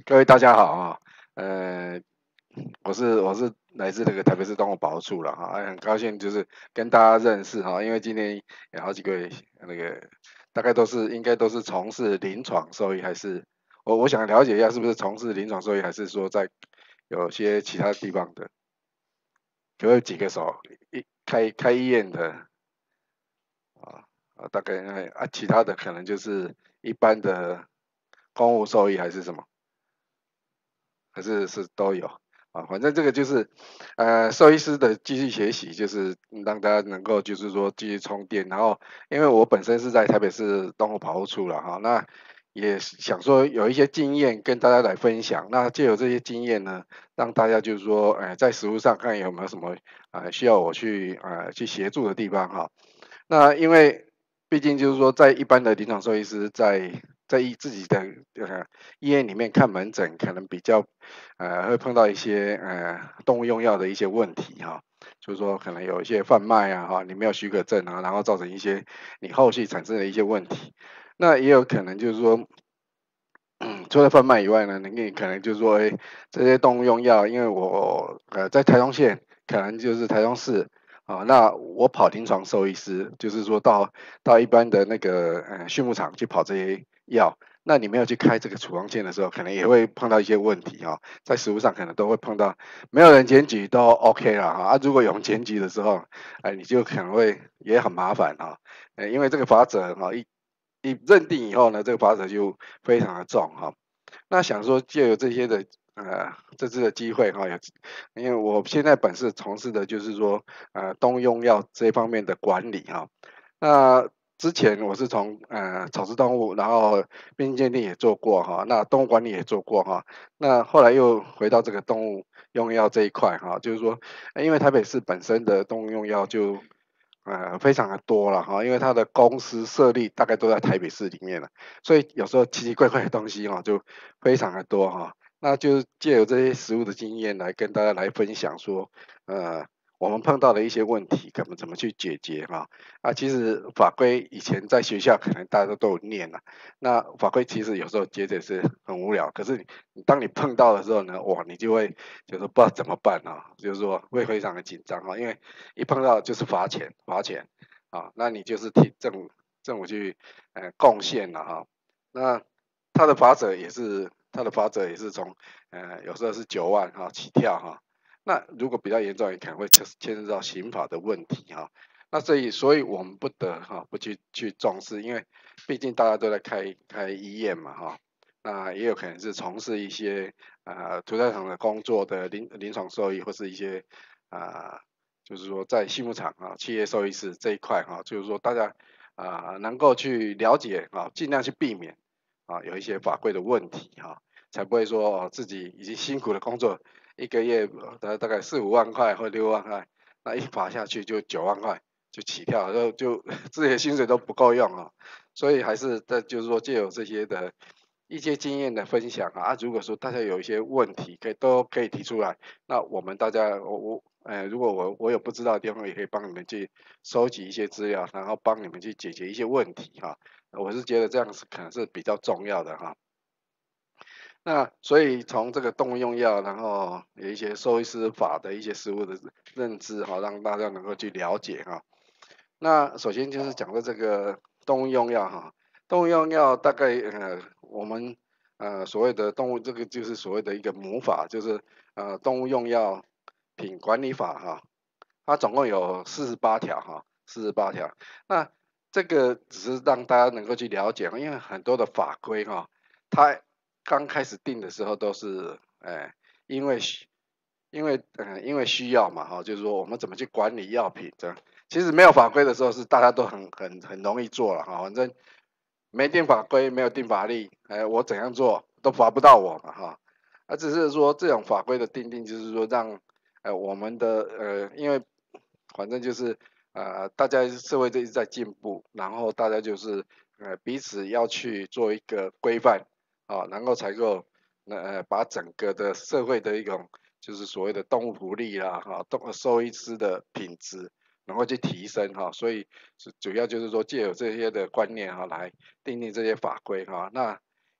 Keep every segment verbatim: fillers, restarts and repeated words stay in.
各位大家好啊，呃，我是我是来自那个台北市动物保护处了哈，哎很高兴就是跟大家认识哈，因为今天有好几个那个大概都是应该都是从事临床兽医，还是我我想了解一下是不是从事临床兽医，还是说在有些其他地方的，可不可以举个手？一开开医院的啊啊，大概哎啊，其他的可能就是一般的公务兽医还是什么？还是是都有啊，反正这个就是呃兽医师的继续学习，就是让大家能够就是说继续充电。然后因为我本身是在台北市动物保护处了哈，那也想说有一些经验跟大家来分享。那借由这些经验呢，让大家就是说，呃，在实务上看有没有什么呃需要我去呃去协助的地方哈。那因为毕竟就是说，在一般的临床兽医师在在医自己的呃医院里面看门诊，可能比较呃会碰到一些呃动物用药的一些问题哈，就是说可能有一些贩卖啊哈，你没有许可证啊，然后造成一些你后续产生的一些问题。那也有可能就是说，嗯，除了贩卖以外呢，你可能就是说，哎，这些动物用药，因为我呃在台中县，可能就是台中市。啊，那我跑临床兽医师，就是说到到一般的那个呃畜牧场去跑这些药，那你没有去开这个处方签的时候，可能也会碰到一些问题哈、在实务上可能都会碰到，没有人检举都 OK 了哈、啊，如果有人检举的时候，哎，你就可能会也很麻烦哈、呃，因为这个法则哈、一一认定以后呢，这个法则就非常的重哈、那想说借由这些的呃这次的机会哈，也因为我现在本是从事的就是说呃动物用药这方面的管理哈。那之前我是从呃草食动物，然后边境鉴定也做过哈，那动物管理也做过哈。那后来又回到这个动物用药这一块哈，就是说，呃因为台北市本身的动物用药就呃非常的多了哈，因为它的公司设立大概都在台北市里面了。所以有时候奇奇怪怪的东西哈，就非常的多哈。那就借由这些实物的经验来跟大家来分享说，呃，我们碰到的一些问题，怎么怎么去解决哈。啊，其实法规以前在学校可能大家都有念了，那法规其实有时候解解是很无聊，可是你当你碰到的时候呢，哇，你就会就是不知道怎么办啊，就是说会非常的紧张哈，因为一碰到就是罚钱，罚钱啊，那你就是替政府政府去呃贡献了哈。那他的罚则也是他的罚则也是从呃有时候是九万哈起跳哈。那如果比较严重，也可能会牵牵涉到刑法的问题哈。那所以所以我们不得哈不去去重视，因为毕竟大家都在开开医院嘛哈。那也有可能是从事一些呃屠宰场的工作的临临床兽医，或是一些啊、呃就是说在畜牧场啊企业兽医师这一块哈，就是说大家啊、能够去了解啊，尽量去避免啊有一些法规的问题哈，才不会说哦自己已经辛苦的工作一个月大大概四五万块或六万块，那一罚下去就九万块就起跳，就就自己的薪水都不够用啊。所以还是在就是说借由这些的一些经验的分享啊，啊如果说大家有一些问题可以都可以提出来，那我们大家我我呃如果我我有不知道的地方，也可以帮你们去收集一些资料，然后帮你们去解决一些问题哈。我是觉得这样是可能是比较重要的哈。那所以从这个动物用药，然后有一些兽医师法的一些实务的认知哈，让大家能够去了解哈。那首先就是讲到这个动物用药哈，动物用药大概呃我们呃所谓的动物这个就是所谓的一个母法，就是呃动物用药品管理法哈，它总共有四十八条哈，四十八条。那这个只是让大家能够去了解，因为很多的法规哈，它刚开始定的时候都是哎因为需因为呃因为需要嘛哈，就是说我们怎么去管理药品这样。其实没有法规的时候是大家都很很很容易做了哈，反正没定法规，没有定法律，哎，我怎样做都罚不到我嘛哈。啊，只是说这种法规的定定，就是说让呃我们的呃，因为反正就是呃大家社会就一直在进步，然后大家就是呃彼此要去做一个规范啊，然后才够呃把整个的社会的一种就是所谓的动物福利啦哈，动兽医师的品质能够去提升哈，所以是主要就是说借有这些的观念哈来定定这些法规哈，那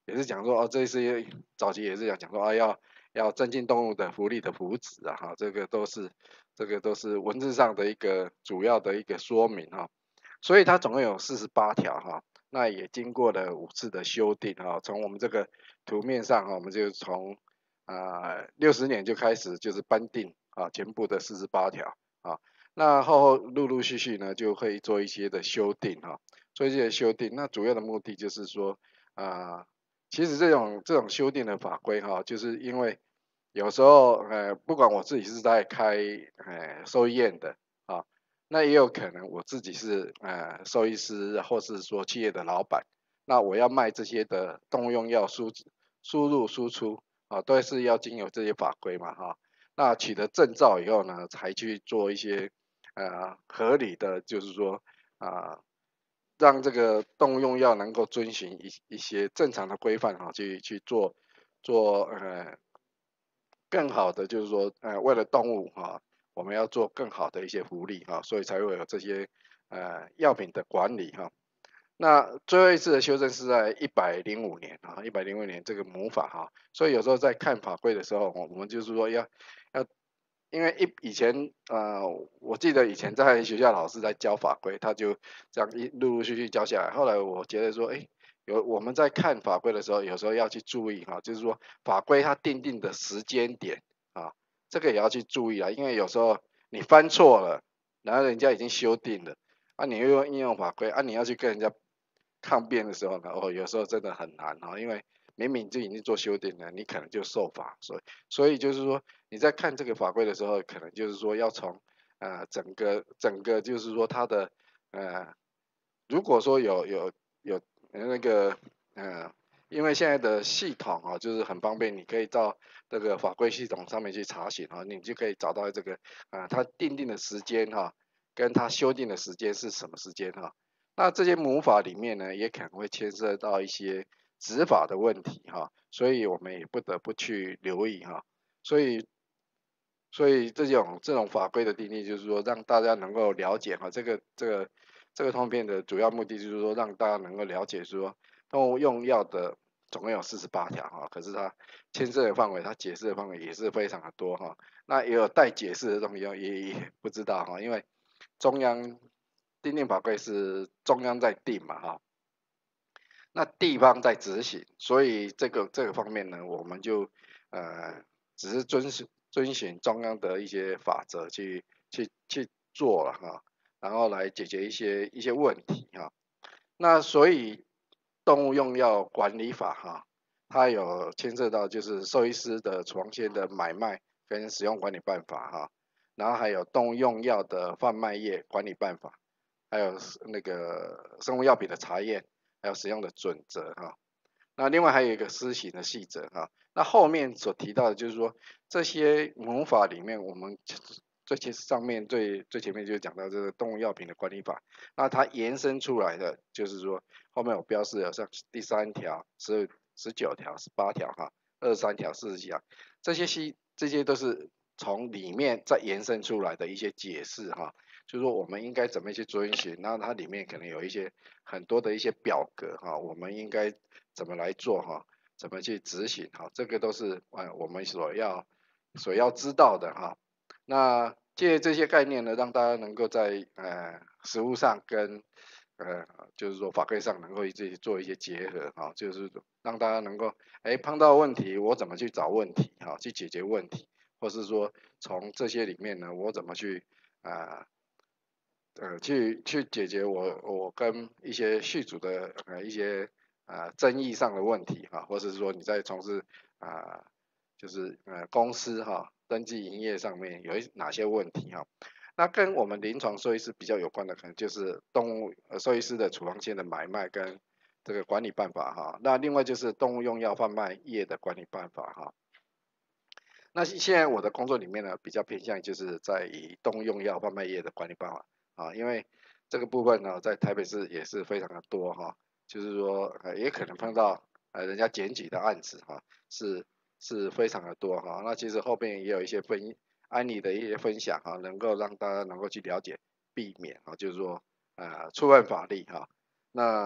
也是讲说哦，这些早期也是讲讲说啊要要增进动物的福利的福祉啊哈，这个都是这个都是文字上的一个主要的一个说明哈，所以它总共有四十八条哈，那也经过了五次的修订哈，从我们这个图面上哈，我们就从啊六十年就开始就是颁定啊全部的四十八条啊，那后后陆陆续续呢就会做一些的修订哈，做一些的修订，那主要的目的就是说啊，其实这种这种修订的法规哈，就是因为有时候呃不管我自己是在开呃兽医院的啊，那也有可能我自己是呃兽医师或是说企业的老板，那我要卖这些的动物用药输输入输出啊，都是要经由这些法规嘛哈。那取得证照以后呢，才去做一些呃合理的，就是说啊、让这个动物用药能够遵循一一些正常的规范哈，去去做做呃更好的，就是说呃为了动物哈，我们要做更好的一些福利哈，所以才会有这些呃药品的管理哈。那最后一次的修正是在一百零五年啊，一百零五年这个母法哈，所以有时候在看法规的时候，我们就是说要要，因为一以前呃，我记得以前在学校老师在教法规，他就这样一陆陆续续教下来。后来我觉得说，哎，有我们在看法规的时候，有时候要去注意哈，就是说法规它定定的时间点啊，这个也要去注意啊，因为有时候你翻错了，然后人家已经修订了，啊，你又用应用法规啊，你要去跟人家抗辩的时候呢，哦，有时候真的很难哈，因为明明就已经做修订了，你可能就受罚，所以所以就是说你在看这个法规的时候，可能就是说要从呃整个整个就是说它的呃，如果说有有有那个呃，因为现在的系统啊，就是很方便，你可以到这个法规系统上面去查询啊，你就可以找到这个啊、呃，它定定的时间哈、跟它修订的时间是什么时间哈、那这些母法里面呢，也可能会牵涉到一些执法的问题哈，所以我们也不得不去留意哈。所以，所以这种这种法规的定义，就是说让大家能够了解哈，这个这个这个通篇的主要目的就是说让大家能够了解说动物用药的总共有四十八条哈，可是它牵涉的范围，它解释的范围也是非常的多哈。那也有待解释的东西，也也不知道哈，因为中央定定法规是中央在定嘛哈，那地方在执行，所以这个这个方面呢，我们就呃只是遵循遵循中央的一些法则去去去做了哈，然后来解决一些一些问题哈。那所以动物用药管理法哈，它有牵涉到就是兽医师的处方签的买卖跟使用管理办法哈，然后还有动物用药的贩卖业管理办法，还有那个生物药品的查验，还有使用的准则哈。那另外还有一个施行的细则哈。那后面所提到的就是说这些母法里面，我们最前上面最最前面就讲到这个动物药品的管理法，那它延伸出来的就是说后面有标示了像第三条、十十九条、十八条哈、二十三条、四十几条，这些细这些都是从里面再延伸出来的一些解释哈。就是说我们应该怎么去遵循，然后它里面可能有一些很多的一些表格哈，我们应该怎么来做哈，怎么去执行哈，这个都是呃我们所要所要知道的哈。那借这些概念呢，让大家能够在呃实务上跟呃就是说法规上能够一起做一些结合哈，就是让大家能够哎碰到问题我怎么去找问题哈，去解决问题，或是说从这些里面呢，我怎么去啊呃，呃去去解决我我跟一些续主的呃一些呃争议上的问题哈，或者是说你在从事啊、就是呃公司哈登记营业上面有一哪些问题哈。那跟我们临床兽医师比较有关的，可能就是动物呃兽医师的处方签的买卖跟这个管理办法哈。那另外就是动物用药贩卖业的管理办法哈。那现在我的工作里面呢，比较偏向就是在以动物用药贩卖业的管理办法啊，因为这个部分呢，在台北市也是非常的多哈，就是说呃也可能碰到呃人家检举的案子哈，是是非常的多哈。那其实后边也有一些分案例的一些分享哈，能够让大家能够去了解，避免啊，就是说呃触犯法律哈。那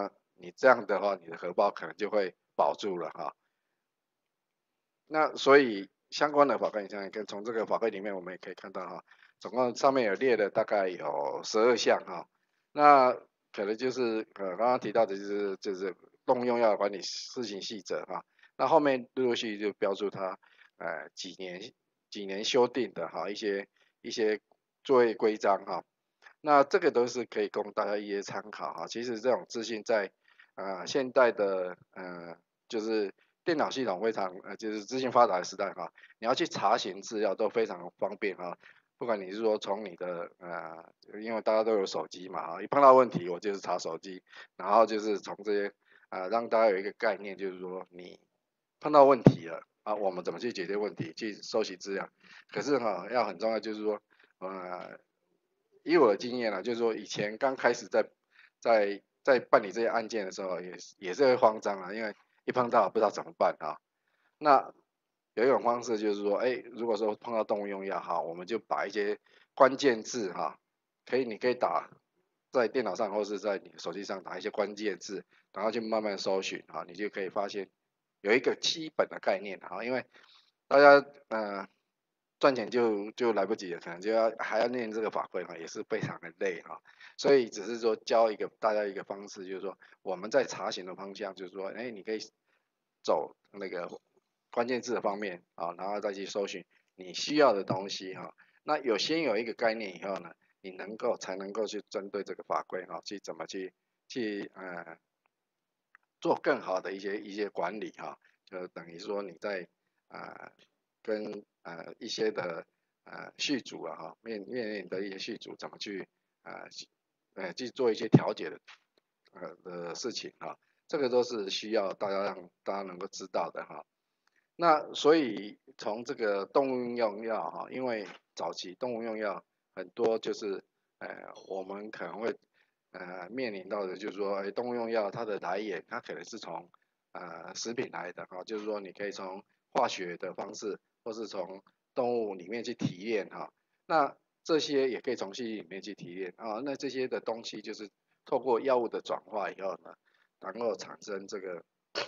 你这样的话，你的荷包可能就会保住了哈。那所以相关的法规，你想想看，从这个法规里面我们也可以看到哈，总共上面有列了大概有十二项哈。那可能就是呃刚刚提到的就是就是动物用药管理施行细则哈。那后面陆陆续续就标注它呃几年几年修订的哈一些一些作业规章哈。那这个都是可以供大家一些参考哈。其实这种资讯在呃现代的呃就是电脑系统非常呃就是资讯发达的时代哈，你要去查询资料都非常方便哈。不管你是说从你的呃，因为大家都有手机嘛哈，一碰到问题我就是查手机，然后就是从这些呃让大家有一个概念，就是说你碰到问题了啊，我们怎么去解决问题，去收集资料。可是哈要很重要，就是说呃以我的经验啊，就是说以前刚开始在在在办理这些案件的时候，也是也是会慌张啊，因为一碰到不知道怎么办啊。那有一种方式就是说，哎，如果说碰到动物用药哈，我们就把一些关键字哈，可以你可以打在电脑上或是在你手机上打一些关键字，然后去慢慢搜寻哈，你就可以发现有一个基本的概念哈，因为大家呃赚钱就就来不及了，可能就要还要念这个法规哈，也是非常的累哈。所以只是说教一个大家一个方式，就是说我们在查询的方向，就是说，哎，你可以走那个关键字的方面啊，然后再去搜寻你需要的东西哈。那有先有一个概念以后呢，你能够才能够去针对这个法规哈，去怎么去去呃做更好的一些一些管理哈，就等于说你在呃跟呃一些的呃续主啊哈面面临的一些续主怎么去呃呃去做一些调解的呃的事情哈，这个都是需要大家让大家能够知道的哈。那所以从这个动物用药哈，因为早期动物用药很多就是呃我们可能会呃面临到的就是说，哎，动物用药它的来源，它可能是从呃食品来的哈，就是说你可以从化学的方式，或是从动物里面去提炼哈，那这些也可以从细菌里面去提炼啊，那这些的东西就是透过药物的转化以后呢，然后产生这个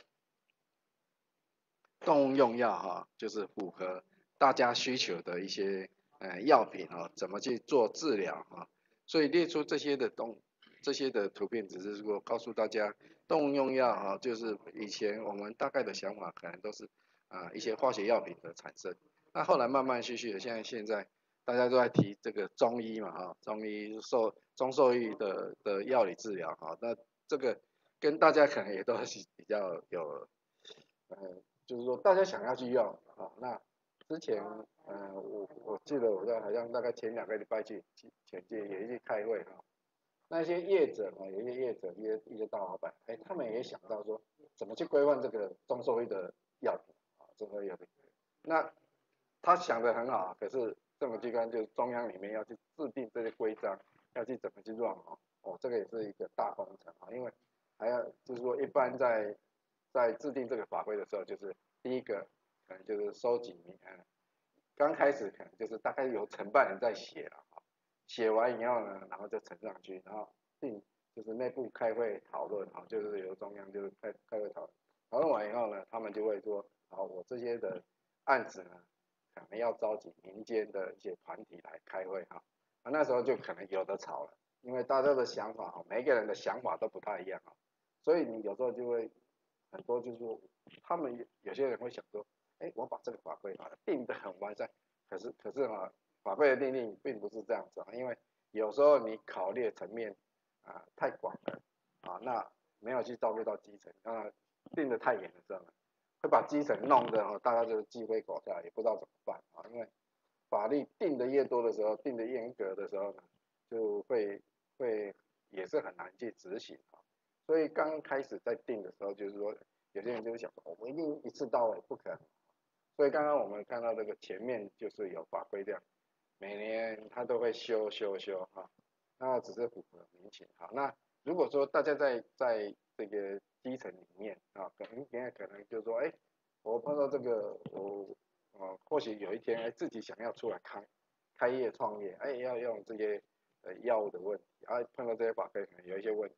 动物用药哈，就是符合大家需求的一些呃药品哈，怎么去做治疗哈，所以列出这些的东这些的图片，只是说告诉大家，动物用药哈，就是以前我们大概的想法可能都是啊、呃、一些化学药品的产生，那后来慢慢续续的，现在现在大家都在提这个中医嘛哈，中医受中受益的的药理治疗哈，那这个跟大家可能也都是比较有呃就是说大家想要去用啊，那之前呃我我记得我在好像大概前两个礼拜去前去也去开会哈，那些业者呢，有一些业者一些一些大老板，哎，他们也想到说怎么去规范这个中受益的药品啊，中受益药品，那他想的很好啊，可是政府机关就是中央里面要去制定这些规章，要去怎么去 run 哦，哦，这个也是一个大工程啊，因为还要就是说一般在在制定这个法规的时候，就是第一个可能就是收集名单，刚开始可能就是大概由承办人在写了啊，写完以后呢，然后就呈上去，然后定就是内部开会讨论啊，就是由中央就是开开会讨论，讨论完以后呢，他们就会说，好，我这些的案子呢，可能要召集民间的一些团体来开会哈，啊，那时候就可能有的吵了，因为大家的想法哈，每一个人的想法都不太一样啊，所以你有时候就会很多就是说，他们有些人会想说，哎，我把这个法规把它定得很完善，可是可是啊，法规的定定并不是这样子啊，因为有时候你考虑的层面啊太广了啊，那没有去照顾到基层，那定得太严了，知道吗？会把基层弄得哦，大家就是鸡飞狗跳，也不知道怎么办啊，因为法律定的越多的时候，定的严格的时候呢，就会会也是很难去执行啊。所以刚开始在定的时候，就是说有些人就会想说，我们一定一次到位，不可能。所以刚刚我们看到这个前面就是有法规这样，每年它都会修修修哈，那只是符合民情哈。那如果说大家在在这个基层里面啊，可能现在可能就说，哎，我碰到这个我呃或许有一天哎自己想要出来开开业创业，哎要用这些呃药物的问题，啊碰到这些法规可能有一些问题，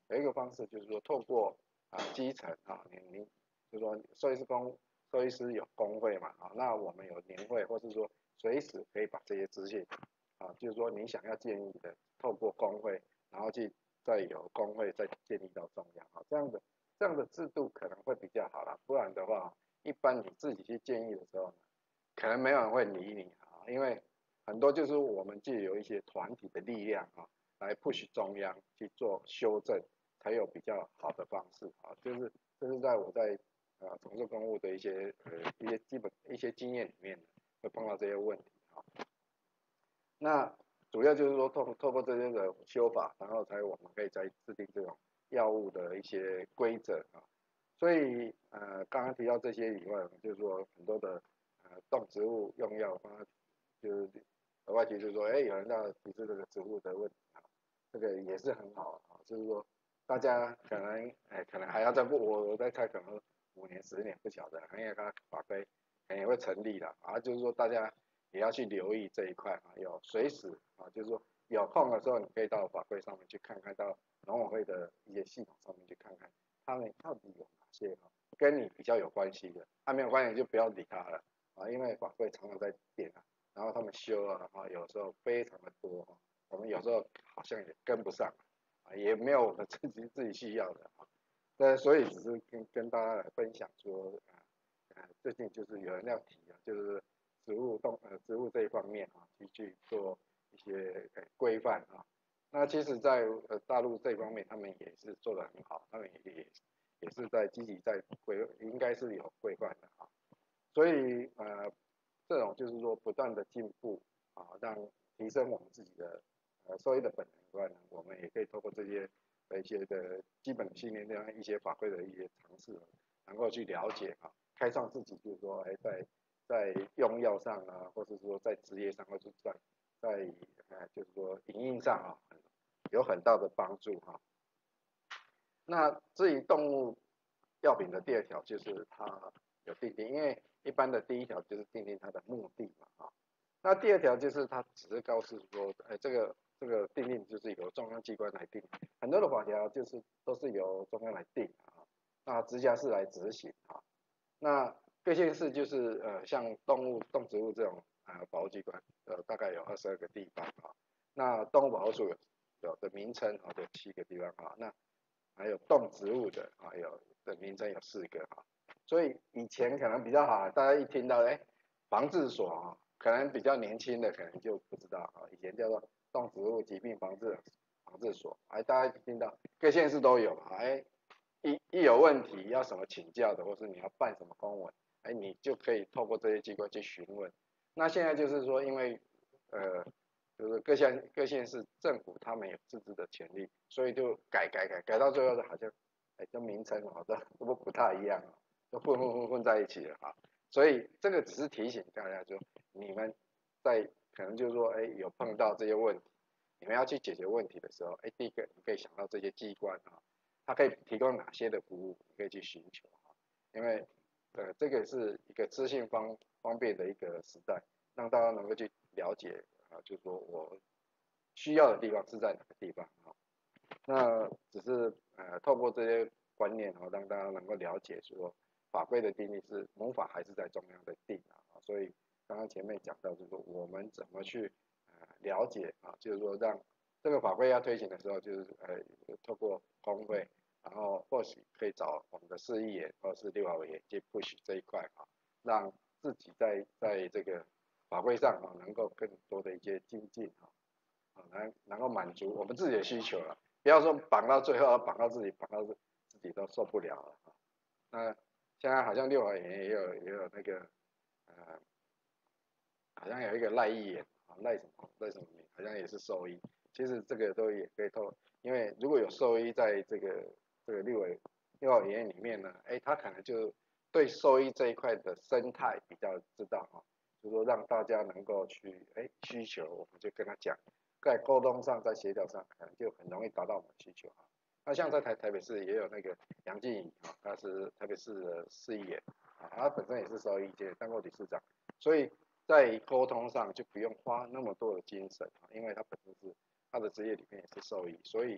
有一个方式就是说透过啊基层啊，你你就是说兽医师工兽医师有工会嘛啊，那我们有年会，或是说随时可以把这些资讯啊，就是说你想要建议的，透过工会，然后去再由工会再建议到中央啊，这样的这样的制度可能会比较好啦，不然的话，一般你自己去建议的时候呢，可能没有人会理你啊，因为很多就是我们借由一些团体的力量啊，来 push 中央去做修正，才有比较好的方式啊，就是这是在我在呃从事公务的一些呃一些基本一些经验里面会碰到这些问题啊。那主要就是说透透过这些的修法，然后才我们可以再制定这种药物的一些规则啊。所以呃刚刚提到这些以外，就是说很多的呃动植物用药，刚刚就是额外提出说，哎，有人要提出这个植物的问题啊，这个也是很好啊，就是说大家可能哎可能还要再不我我在猜可能五年十年不晓得，因为它法规可能也会成立了啊，就是说大家也要去留意这一块啊，有随时啊，就是说有空的时候，你可以到法规上面去看看，到农委会的一些系统上面去看看，他们到底有哪些啊跟你比较有关系的，他、啊、没有关系就不要理他了啊，因为法规常常在变啊，然后他们修啊，啊有时候非常的多啊，我们有时候好像也跟不上啊，也没有我们自己自己需要的啊，那所以只是跟跟大家来分享说啊。呃，最近就是有人要提啊，就是植物动呃植物这一方面啊，去去做一些呃规范啊。那其实在，呃大陆这方面，他们也是做得很好，他们也也也是在积极在规，应该是有规范的啊。所以呃，这种就是说不断的进步啊，让提升我们自己的呃兽医的本能以外呢，我们也可以透过这些的一些的基本训练，这样一些法规的一些尝试，能够去了解啊。开创自己，就是说，哎，在在用药上啊，或者说在职业上，或者在在呃，就是说营运上啊，有很大的帮助哈、啊。那至于动物药品的第二条，就是它有定定，因为一般的第一条就是定定它的目的嘛啊。那第二条就是它只是告诉说，哎，这个这个定定就是由中央机关来定，很多的法条就是都是由中央来定啊，那直辖市来执行啊。那各县市就是呃像动物动植物这种呃保护机关，呃大概有二十二个地方啊。那动物保护处有有的名称啊有七个地方啊，那还有动植物的啊有的名称有四个啊。所以以前可能比较好，大家一听到哎防治所啊，可能比较年轻的可能就不知道啊，以前叫做动植物疾病防治防治所，哎大家一听到各县市都有啊，哎。一一有问题要什么请教的，或是你要办什么公文，哎，你就可以透过这些机构去询问。那现在就是说，因为呃，就是各县各县市政府他们有自治的权利，所以就改改改改到最后好像，哎，就名称好像都不太一样，都混混混混在一起了啊。所以这个只是提醒大家说，你们在可能就是说，哎，有碰到这些问题，你们要去解决问题的时候，哎，第一个你可以想到这些机关啊。它可以提供哪些的服务，你可以去寻求啊，因为呃这个是一个资讯方方便的一个时代，让大家能够去了解啊，就是说我需要的地方是在哪个地方啊，那只是呃透过这些观念啊，让大家能够了解说法规的定义是母法还是在中央的定啊，所以刚刚前面讲到就是说我们怎么去呃了解啊，就是说让这个法规要推行的时候，就是呃透过工会，然后或许可以找我们的市议员或是立法委员去 push 这一块啊，让自己在在这个法规上啊能够更多的一些精进啊，啊能能够满足我们自己的需求了，不要说绑到最后，绑到自己绑到自己都受不了了啊。那现在好像立法委员也有也有那个呃好像有一个赖议员啊，赖什么赖什么名，好像也是兽医。其实这个都也可以透，因为如果有兽医在这个这个立委立法委员里面呢，哎，他可能就对兽医这一块的生态比较知道哈，就是说让大家能够去哎需求，我们就跟他讲，在沟通上，在协调上，可能就很容易达到我们的需求哈。那像在台台北市也有那个杨静怡啊，他是台北市的市议员啊，他本身也是兽医界当过理事长，所以在沟通上就不用花那么多的精神啊，因为他本身是他的职业里面也是兽医，所以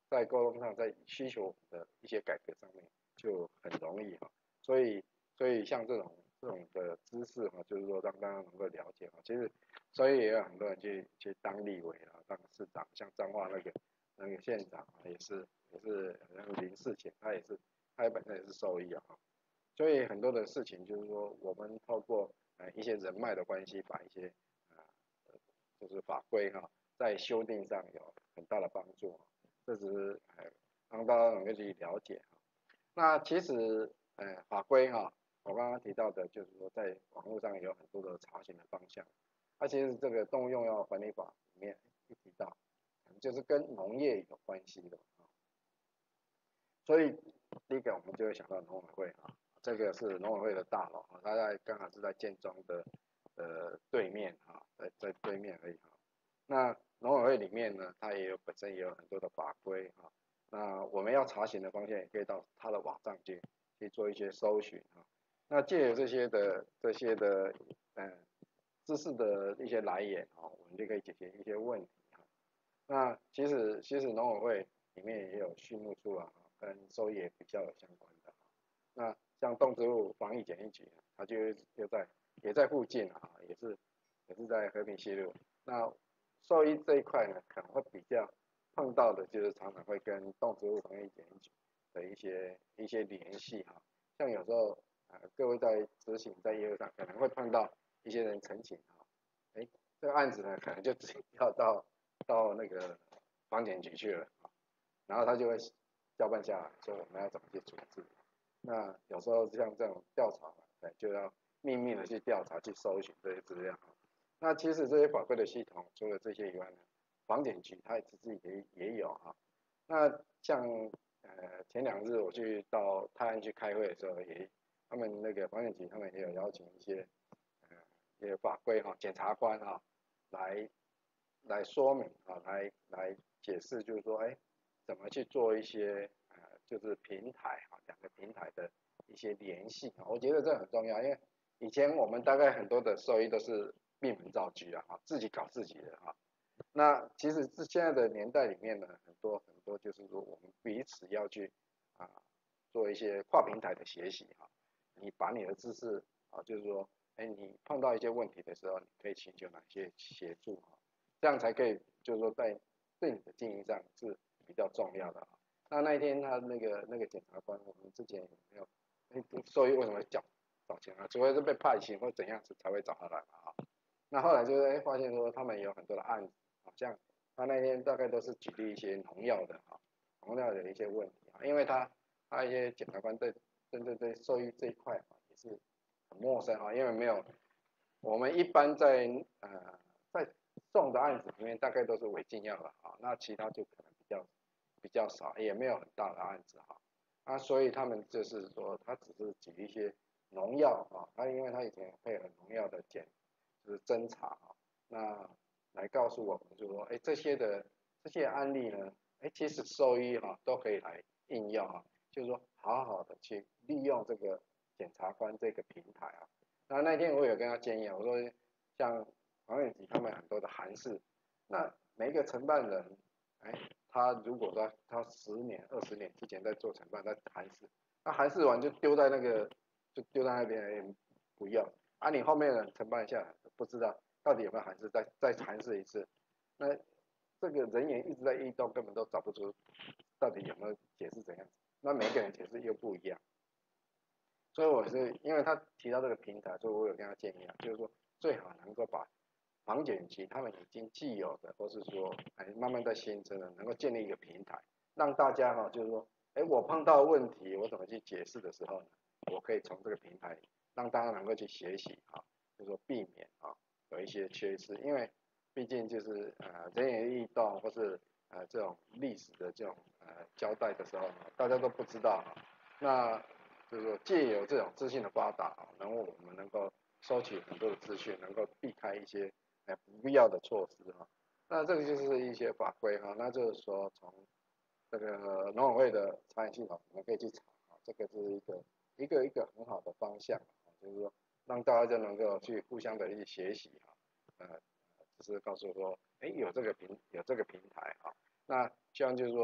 在沟通上，在需求的一些改革上面就很容易哈。所以所以像这种这种的知识哈，就是说让大家能够了解哈。其实所以也有很多人去去当立委啊，当市长，像彰化那个那个县长啊，也是也是那个林世贤，他也是他本身也是兽医啊。所以很多的事情就是说，我们透过呃一些人脉的关系，把一些啊、呃、就是法规哈、在修订上有很大的帮助。这只是呃让大家能够去了解哈。那其实呃法规哈，我刚刚提到的就是说在网络上有很多的查询的方向。那其实这个动物用药管理法里面一提到，就是跟农业有关系的。所以第一个我们就会想到农委会啊，这个是农委会的大楼啊，它在刚好是在建中的呃对面啊，在在对面而已哈。那农委会里面呢，它也有本身也有很多的法规哈。那我们要查询的方向也可以到它的网上去去做一些搜寻哈。那借由这些的这些的嗯知识的一些来源啊，我们就可以解决一些问题哈。那其实其实农委会里面也有畜牧处啊，跟兽业比较有相关的。那像动植物防疫检疫局，它就就在也在附近啊，也是也是在和平西路。那兽医这一块呢，可能会比较碰到的就是常常会跟动植物防疫检疫局的一些一些联系哈。像有时候呃各位在执行在业务上可能会碰到一些人申请哈，哎这个案子呢可能就直接要到到那个房检局去了，然后他就会交办下来，说我们要怎么去处置。那有时候像这种调查，对，就要秘密的去调查、去搜寻这些资料。那其实这些法规的系统，除了这些以外呢，房检局它自己也也有哈。那像呃前两日我去到泰安去开会的时候，也他们那个房检局他们也有邀请一些呃一些法规哈检察官哈来来说明啊，来来解释，就是说，哎，怎么去做一些呃，就是平台啊，两个平台的一些联系啊，我觉得这很重要，因为以前我们大概很多的收益都是闭门造车啊，自己搞自己的啊。那其实是现在的年代里面呢，很多很多就是说，我们彼此要去啊做一些跨平台的学习哈。你把你的知识啊，就是说，哎，你碰到一些问题的时候，你可以寻求哪些协助啊？这样才可以，就是说在对你的经营上是比较重要的啊。那那一天他那个那个检察官，我们之前有没有？哎，所以为什么找找钱啊？除非是被派遣或怎样子才会找他来嘛啊。那后来就是哎发现说他们有很多的案子，好像他那天大概都是举例一些农药的啊，农药的一些问题啊，因为他他一些检察官对针对对兽医这一块啊也是很陌生啊，因为没有我们一般在呃在送的案子里面大概都是违禁药了啊，那其他就可能比较比较少，也没有很大的案子哈。啊，所以他们就是说，他只是举一些农药啊，他因为他以前配合农药的检，就是侦查啊，那来告诉我们就说，哎，这些的这些案例呢，哎，其实兽医哈、啊、都可以来应用啊，就是说好好的去利用这个检察官这个平台啊。那那天我有跟他建议啊，我说像黄远吉他们很多的函释，那每一个承办人，哎，他如果说他十年、二十年之前在做承办，他函释，那函释完就丢在那个，就丢在那边不要，啊，你后面的承办下来不知道到底有没有函释，再再函释一次，那这个人员一直在异动，根本都找不出到底有没有解释怎样，那每个人解释又不一样。所以我是因为他提到这个平台，所以我有跟他建议啊，就是说最好能够把房检局他们已经既有的，或是说哎慢慢在新增的，能够建立一个平台，让大家哈、就是说，哎我碰到问题我怎么去解释的时候呢，我可以从这个平台让大家能够去学习啊，就是说避免啊有一些缺失，因为毕竟就是呃人员异动或是呃这种历史的这种呃交代的时候，大家都不知道啊，那就是说借由这种资讯的发达啊，然后我们能够收取很多的资讯，能够避开一些哎不必要的措施哈。那这个就是一些法规哈，那就是说从这个农委会的查验系统，我们可以去查啊，这个是一个一个一个很好的方向啊，就是说让大家就能够去互相的一起学习哈，呃，只是告诉说，哎有这个平有这个平台啊，那希望就是说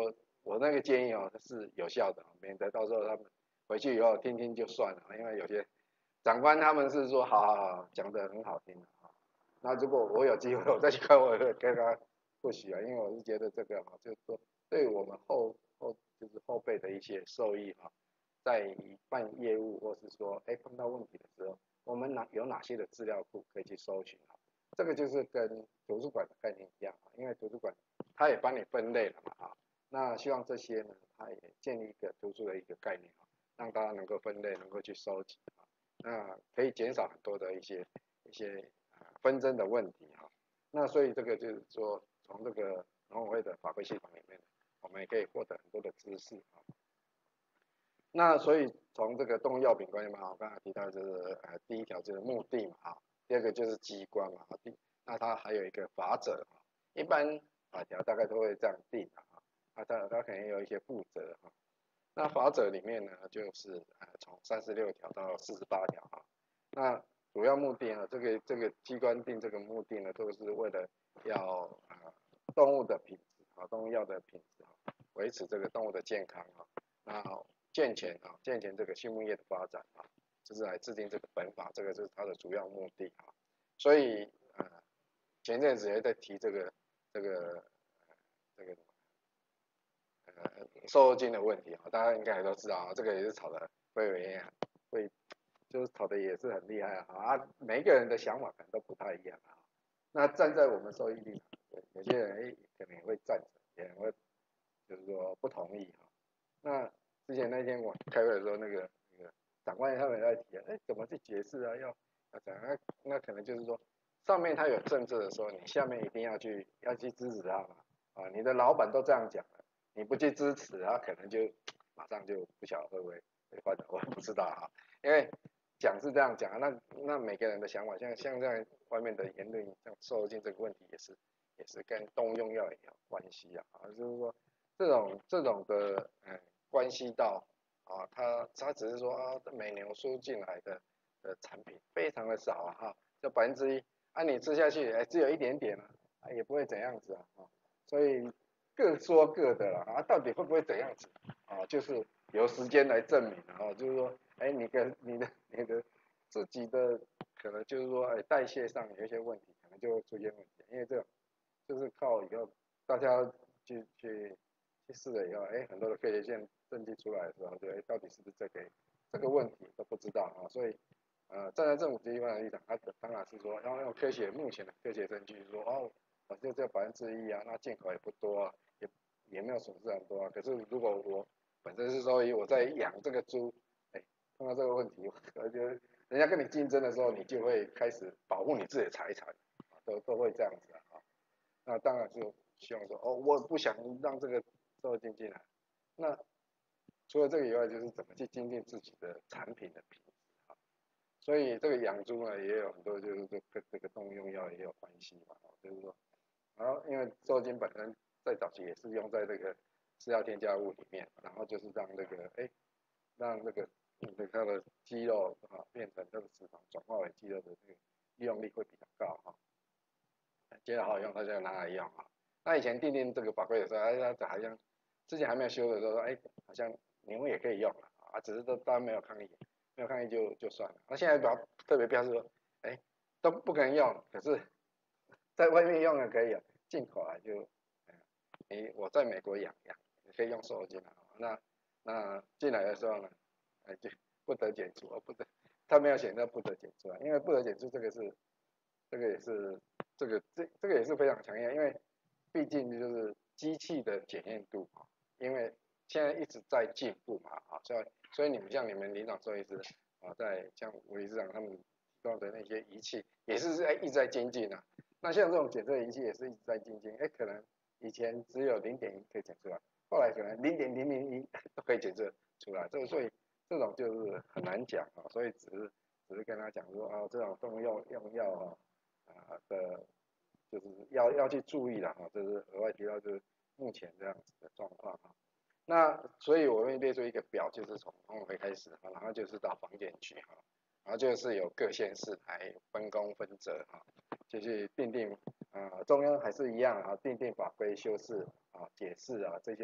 我那个建议哦是有效的，免得到时候他们回去以后听听就算了，因为有些长官他们是说好好好讲的很好听啊，那如果我有机会我再去看，我会跟他不许啊，因为我是觉得这个哈，就是说对我们后后就是后辈的一些受益哈，在办业务或是说哎碰到问题的时候，我们哪有哪些的资料库可以去搜寻啊？这个就是跟图书馆的概念一样啊，因为图书馆它也帮你分类了嘛啊，那希望这些呢，它也建立一个图书的一个概念啊，让大家能够分类，能够去收集啊，那可以减少很多的一些一些啊纷争的问题哈。那所以这个就是说，从这个农委会的法规系统里面，我们也可以获得很多的知识啊。那所以从这个动物药品观念嘛，我刚才提到就是呃第一条就是目的嘛啊，第二个就是机关嘛啊，第那它还有一个法则啊，一般法条大概都会这样定啊，啊它它可能有一些负责啊。那法则里面呢，就是呃从三十六条到四十八条啊，那主要目的呢，这个这个机关定这个目的呢，都是为了要呃动物的品质啊，动物药的品质啊，维持这个动物的健康啊，那健全啊，健全这个畜牧业的发展啊，就是来制定这个本法，这个是它的主要目的啊。所以呃前阵子也在提这个这个这个呃瘦肉精的问题啊，大家应该也都知道啊，这个也是吵得会为会就是吵得也是很厉害啊，啊每一个人的想法可能都不太一样啊。那站在我们受益立场，有些人哎可能也会赞成，也会就是说不同意哈。那之前那天我开会的时候，那个那个长官他们在提啊，哎怎么去解释啊？要要讲那那可能就是说，上面他有政策的时候，你下面一定要去要去支持他嘛。啊，你的老板都这样讲了，你不去支持，他可能就马上就不晓得会不会会换的，我不知道啊。因为讲是这样讲，那那每个人的想法，像像在外面的言论，像瘦肉精这个问题也是也是跟动物用药也有关系啊，啊就是说这种这种的呃关系到啊，他他只是说啊美牛输进来的的产品非常的少啊哈，就百分之一，啊你吃下去哎只有一点点啊，啊也不会怎样子啊，啊所以各说各的啦啊，到底会不会怎样子啊，就是由时间来证明啊，就是说哎你跟你的你的自己的可能就是说哎代谢上有一些问题，可能就会出现问题，因为这种就是靠以后大家去去去试了以后，哎，很多的科学线证据出来的时候，就哎到底是不是这个这个问题都不知道啊，所以呃站在政府机关的立场，他当然是说要用科学目前的科学证据说哦，我就这百分之一啊，那进口也不多啊，也也没有损失很多啊，可是如果我本身是说我在养这个猪，哎碰到这个问题，我觉得人家跟你竞争的时候，你就会开始保护你自己的财产，都都会这样子啊。那当然是希望说，哦，我不想让这个受肉精进来。那除了这个以外，就是怎么去精进自己的产品的品质啊。所以这个养猪呢，也有很多就是这跟这个动物用药也有关系嘛，就是说，然后因为受肉精本身在早期也是用在这个饲料添加物里面，然后就是让那个哎，让那个那个它的肌肉啊变成这个脂肪转化为肌肉的这个利用率会比较高哈。觉得好用，他就拿来用啊。那以前订定这个法规的时候，哎，他好像之前还没有修的时候说，哎，好像牛也可以用了啊，只是都大家没有抗议，没有抗议就就算了。那现在把特别标示说，哎，都不可能用，可是在外面用的可以啊，进口来就，哎，我在美国养养，可以用瘦肉精啊。那那进来的时候呢，哎，就不得检出，不得，他没有写那不得检出啊，因为不得检出这个是。这个也是，这个这这个也是非常强烈，因为毕竟就是机器的检验度啊，因为现在一直在进步嘛啊，所以所以你们像你们林长兽医师啊，在像吴理事长他们提供的那些仪器，也是在一直在精进啊。那像这种检测仪器也是一直在精进，哎，可能以前只有零点一可以检出来，后来可能零点零零一都可以检测出来，这个所以这种就是很难讲啊，所以只是只是跟他讲说啊，这种动物用用药啊。啊的，就是要要去注意了哈，这是额外提到就是目前这样子的状况哈。那所以我会列出一个表，就是从农委会开始哈，然后就是到房检局哈，然后就是有各县市来分工分责哈，就去定定啊、呃、中央还是一样啊，定定法规修饰啊解释啊这些都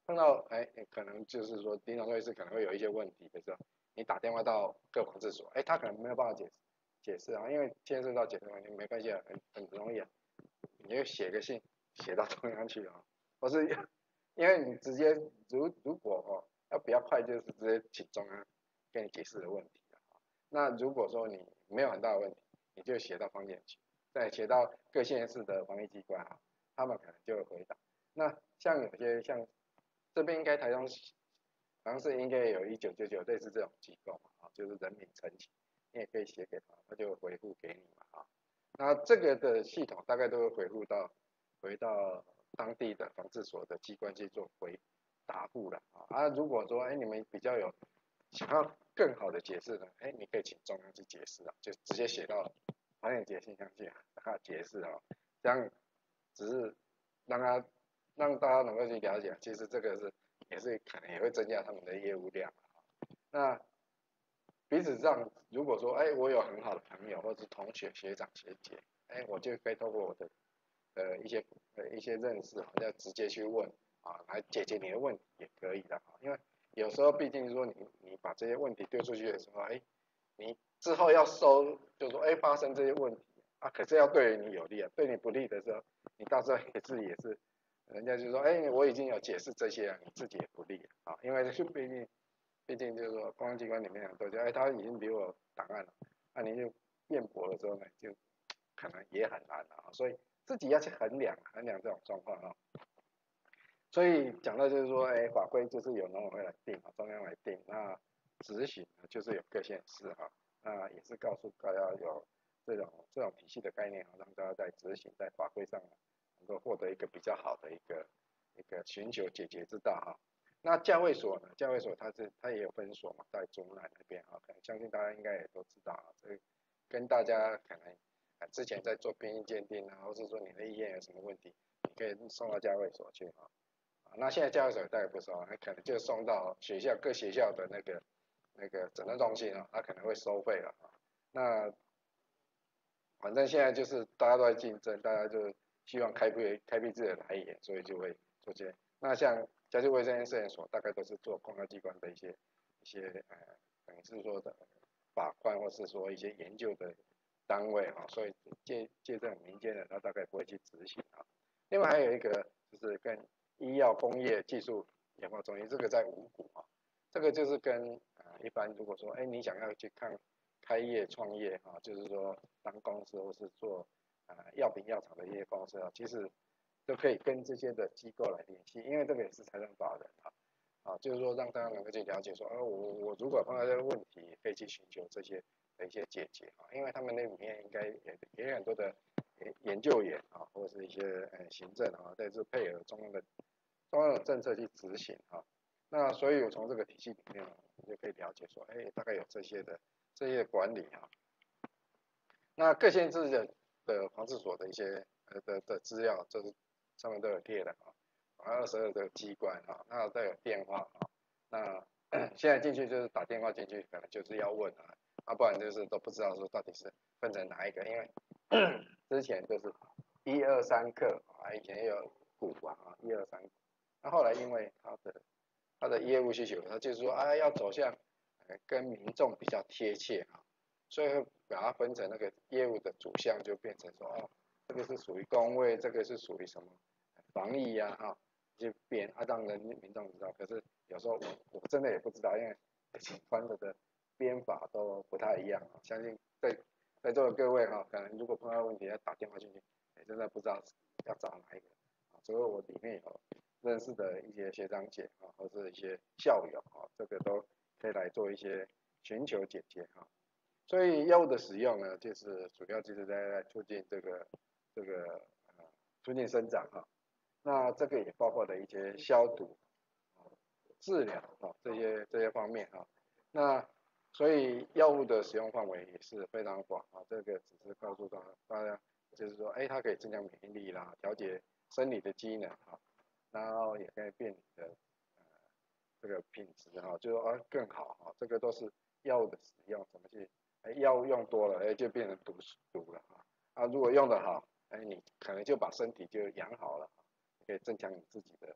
碰到哎，可能就是说临床兽医师可能会有一些问题的时候，你打电话到各防治所，哎，他可能没有办法解解释啊，因为牵涉到解释问题，没关系啊，很很容易啊，你就写个信写到中央去啊，或是因为你直接如如果哦要比较快，就是直接请中央跟你解释的问题啊。那如果说你没有很大的问题，你就写到防检局，再写到各县市的防疫机关啊，他们可能就会回答。那像有些像这边应该台中好像是应该有一九九九类似这种机构嘛，啊，就是人民陈情，你也可以写给他，他就回复给你嘛，啊，那这个的系统大概都会回复到回到当地的防治所的机关去做回答复了啊。啊，如果说哎你们比较有想要更好的解释呢，哎你可以请中央去解释啊，就直接写到防检局信箱去啊解释啊，这样只是让他让大家能够去了解，其实这个是也是可能也会增加他们的业务量。那彼此上，如果说哎我有很好的朋友或者是同学、学长、学姐，哎我就可以透过我的呃一些呃一些认识，好像直接去问啊，来解决你的问题也可以的啊，因为有时候毕竟说你你把这些问题丢出去的时候，哎，你之后要收，就说哎发生这些问题啊，可是要对你有利啊，对你不利的时候，你到时候也是也是，人家就说哎我已经有解释这些了，你自己也不利啊，因为就毕竟毕竟就是说公安机关里面很多就哎他已经给我档案了，那你就辩驳的时候呢，就可能也很难啊，所以自己要去衡量衡量这种状况啊。所以讲到就是说，哎，法规就是由农委会来定啊，中央来定，那执行呢就是有各县市哈，那也是告诉大家有这种这种体系的概念啊，让大家在执行在法规上能够获得一个比较好的一个一个寻求解决之道哈。那教卫所呢，教卫所它是它也有分所嘛，在中南那边啊，可能相信大家应该也都知道啊，这跟大家可能啊之前在做病疫鉴定啊，或是说你的医院有什么问题，你可以送到教卫所去啊。那现在教育所大概不收，那可能就送到学校各学校的那个那个诊断中心啊，他可能会收费了啊。那反正现在就是大家都在竞争，大家就希望开辟开辟自己的来源，所以就会做这些。那像家居卫生试验所，大概都是做公安机关的一些一些呃，等于是说的法官或是说一些研究的单位啊，所以借借这种民间的，他大概不会去执行啊。另外还有一个就是跟医药工业技术研发中心，这个在五股啊，这个就是跟呃一般如果说哎你想要去看开业创业啊，就是说当公司或是做呃药品药厂的一些公司啊，其实都可以跟这些的机构来联系，因为这个也是财政法人啊，啊就是说让大家能够去了解说，哦我我如果碰到这个问题，可以去寻求这些的一些解决啊，因为他们那里面应该也也有很多的研研究员啊，或者是一些呃行政啊，在这配合中央的中央的政策去执行啊。那所以我从这个体系里面，你就可以了解说，哎，大概有这些的这些管理啊。那各县市的的防治所的一些呃的的资料，就是上面都有列的啊，二十二个机关啊，那都有电话啊。那现在进去就是打电话进去，可能就是要问啊，啊不然就是都不知道说到底是分成哪一个，因为之前就是一二三课啊，以前也有股啊，一二三，那后来因为他的他的业务需求，他就是说啊要走向呃跟民众比较贴切啊，所以会把它分成那个业务的主项，就变成说哦，这个是属于工位，这个是属于什么防疫呀哈，就变啊让人民众知道。可是有时候我我真的也不知道，因为警方的编法都不太一样啊。相信在在座的各位哈，可能如果碰到问题要打电话进去，也真的不知道要找哪一个啊。所以我里面有认识的一些学长姐啊，或是一些校友啊，这个都可以来做一些寻求解决哈。所以药物的使用呢，就是主要就是在促进这个这个呃促进生长哈。那这个也包括了一些消毒、治疗啊这些这些方面哈。那所以药物的使用范围也是非常广啊。这个只是告诉大大家，就是说，哎，它可以增强免疫力啦，调节生理的机能哈，然后也可以变你的呃这个品质哈，就是说啊更好哈。这个都是药物的使用怎么去，哎，药物用多了，哎，就变成毒毒了哈。啊，如果用的好，哎，你可能就把身体就养好了，可以增强你自己的一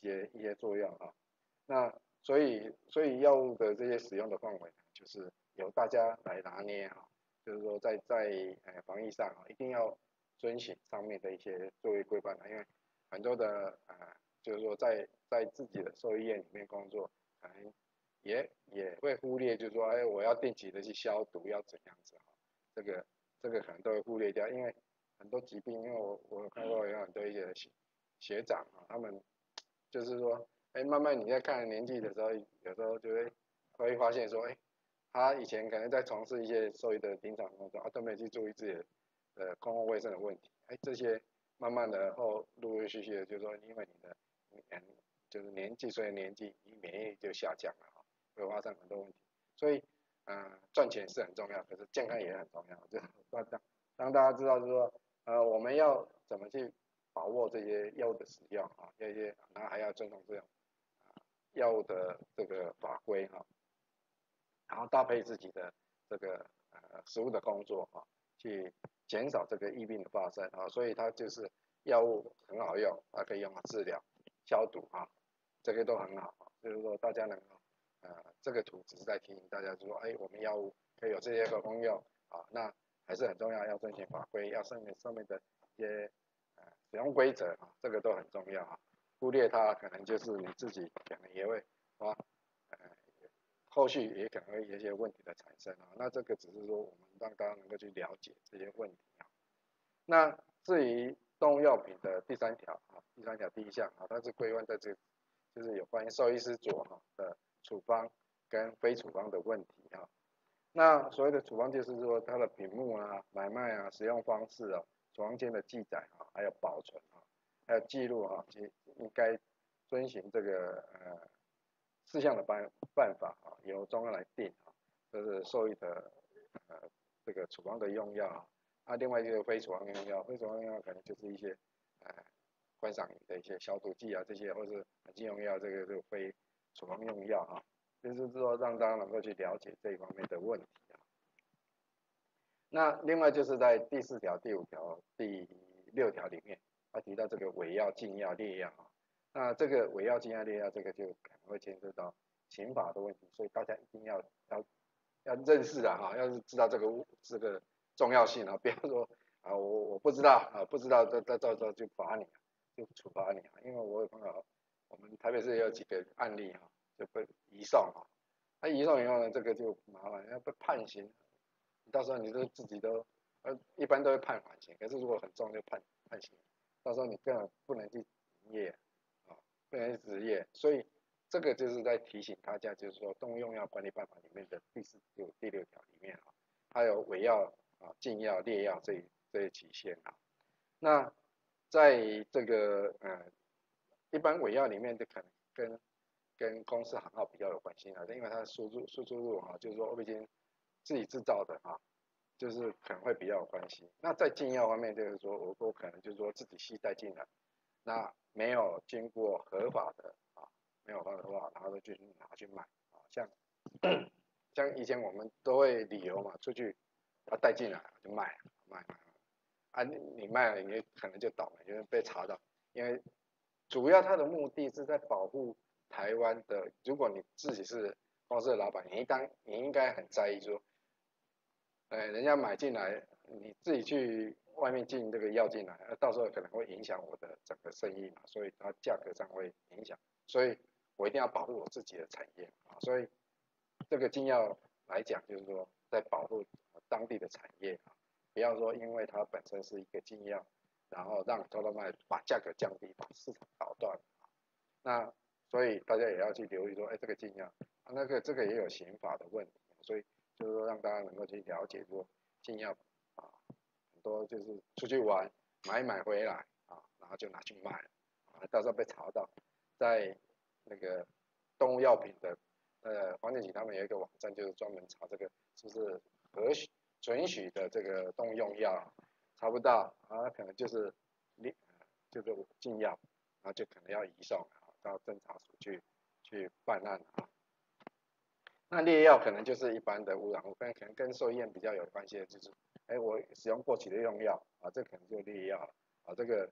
些一些作用啊。那所以所以药物的这些使用的范围，就是由大家来拿捏哈，就是说在在呃防疫上啊，一定要遵循上面的一些作业规范啊，因为很多的呃就是说在在自己的兽医院里面工作，可能也也会忽略，就是说，哎，我要定期的去消毒，要怎样子哈，这个这个可能都会忽略掉，因为很多疾病，因为我我有看过有很多一些学学长啊，他们就是说，哎，慢慢你在看年纪的时候，有时候就会会发现说，哎，他以前可能在从事一些兽医的临床工作，啊，都没去注意自己的呃公共卫生的问题，哎，这些慢慢的后陆陆续续的，就是说，因为你的嗯就是年纪随着年纪，你免疫力就下降了哈，会发生很多问题，所以嗯、呃、赚钱是很重要，可是健康也很重要，就让让大家知道就是说，呃我们要怎么去把握这些药物的使用啊，这些然后还要遵从这种药物的这个法规哈，然后搭配自己的这个呃食物的工作哈，去减少这个疫病的发生啊，所以它就是药物很好用，它可以用来治疗、消毒啊，这个都很好，就是说大家能够呃这个图只是在提醒大家说，哎，我们药物可以有这些个功用啊，那还是很重要，要遵循法规，要上面上面的一些呃使用规则啊，这个都很重要啊，忽略它可能就是你自己可能也会啊呃后续也可能会有一些问题的产生啊，那这个只是说我们让大家能够去了解这些问题啊。那至于动物药品的第三条啊，第三条第一项啊，它是规范在这，就是有关于兽医师佐哈的处方跟非处方的问题啊。那所谓的处方就是说它的品目啊、买卖啊、使用方式啊、处方间的记载啊，还有保存啊，还有记录啊，其实应该遵循这个呃四项的办办法啊，由中央来定啊，这是兽医的呃这个处方的用药啊，啊另外一个非处方用药，非处方用药可能就是一些呃观赏鱼的一些消毒剂啊这些，或是环境用药，这个就非处方用药啊，就是说让大家能够去了解这一方面的问题啊。那另外就是在第四条、第五条、第六条里面，他提到这个伪药、禁药、劣药啊。那这个伪药、禁药、劣药，这个就可能会牵涉到刑法的问题，所以大家一定要要要认识啊哈，要是知道这个这个重要性啊，不要说啊我我不知道啊，不知道到到到时候就罚你，就处罚你啊，因为我有朋友，我们台北市也有几个案例哈，就被移送啊，他移送以后呢，这个就麻烦，要被判刑。到时候你都自己都，呃，一般都会判缓刑，可是如果很重就判判刑，到时候你根本不能去营业，啊，不能去执业，所以这个就是在提醒大家，就是说动物用药管理办法里面的第四六第六条里面啊，还有伪药啊、禁药、劣药这一这一期限啊，那在这个呃一般伪药里面就可能跟跟公司行号比较有关系啊，因为它的输入输出入啊，就是说我已经自己制造的啊，就是可能会比较有关系。那在禁药方面，就是说我我可能就是说自己携带进来，那没有经过合法的啊，没有合法，然后就去拿去卖啊，像像以前我们都会旅游嘛，出去要带进来就卖卖卖啊，你你卖了你可能就倒霉，因为被查到，因为主要它的目的是在保护台湾的，如果你自己是公司的老板，你应当你应该很在意说，呃，人家买进来，你自己去外面进这个药进来，到时候可能会影响我的整个生意嘛，所以它价格上会影响，所以我一定要保护我自己的产业啊，所以这个禁药来讲，就是说在保护当地的产业啊，不要说因为它本身是一个禁药，然后让偷偷卖把价格降低，把市场搞断。那所以大家也要去留意说，哎，这个禁药，啊，那个这个也有刑法的问题，所以就是说让大家能够去了解说禁药啊，很多就是出去玩买一买回来啊，然后就拿去卖啊，到时候被查到，在那个动物药品的呃环境局他们有一个网站，就是专门查这个是不是合许准许的这个动物用药，查不到啊，可能就是就是禁药，然后就可能要移送到侦查署去去办案啊。那劣药可能就是一般的污染物，跟可能跟兽医院比较有关系的，就是，哎，我使用过期的用药啊，这可能就劣药啊，这个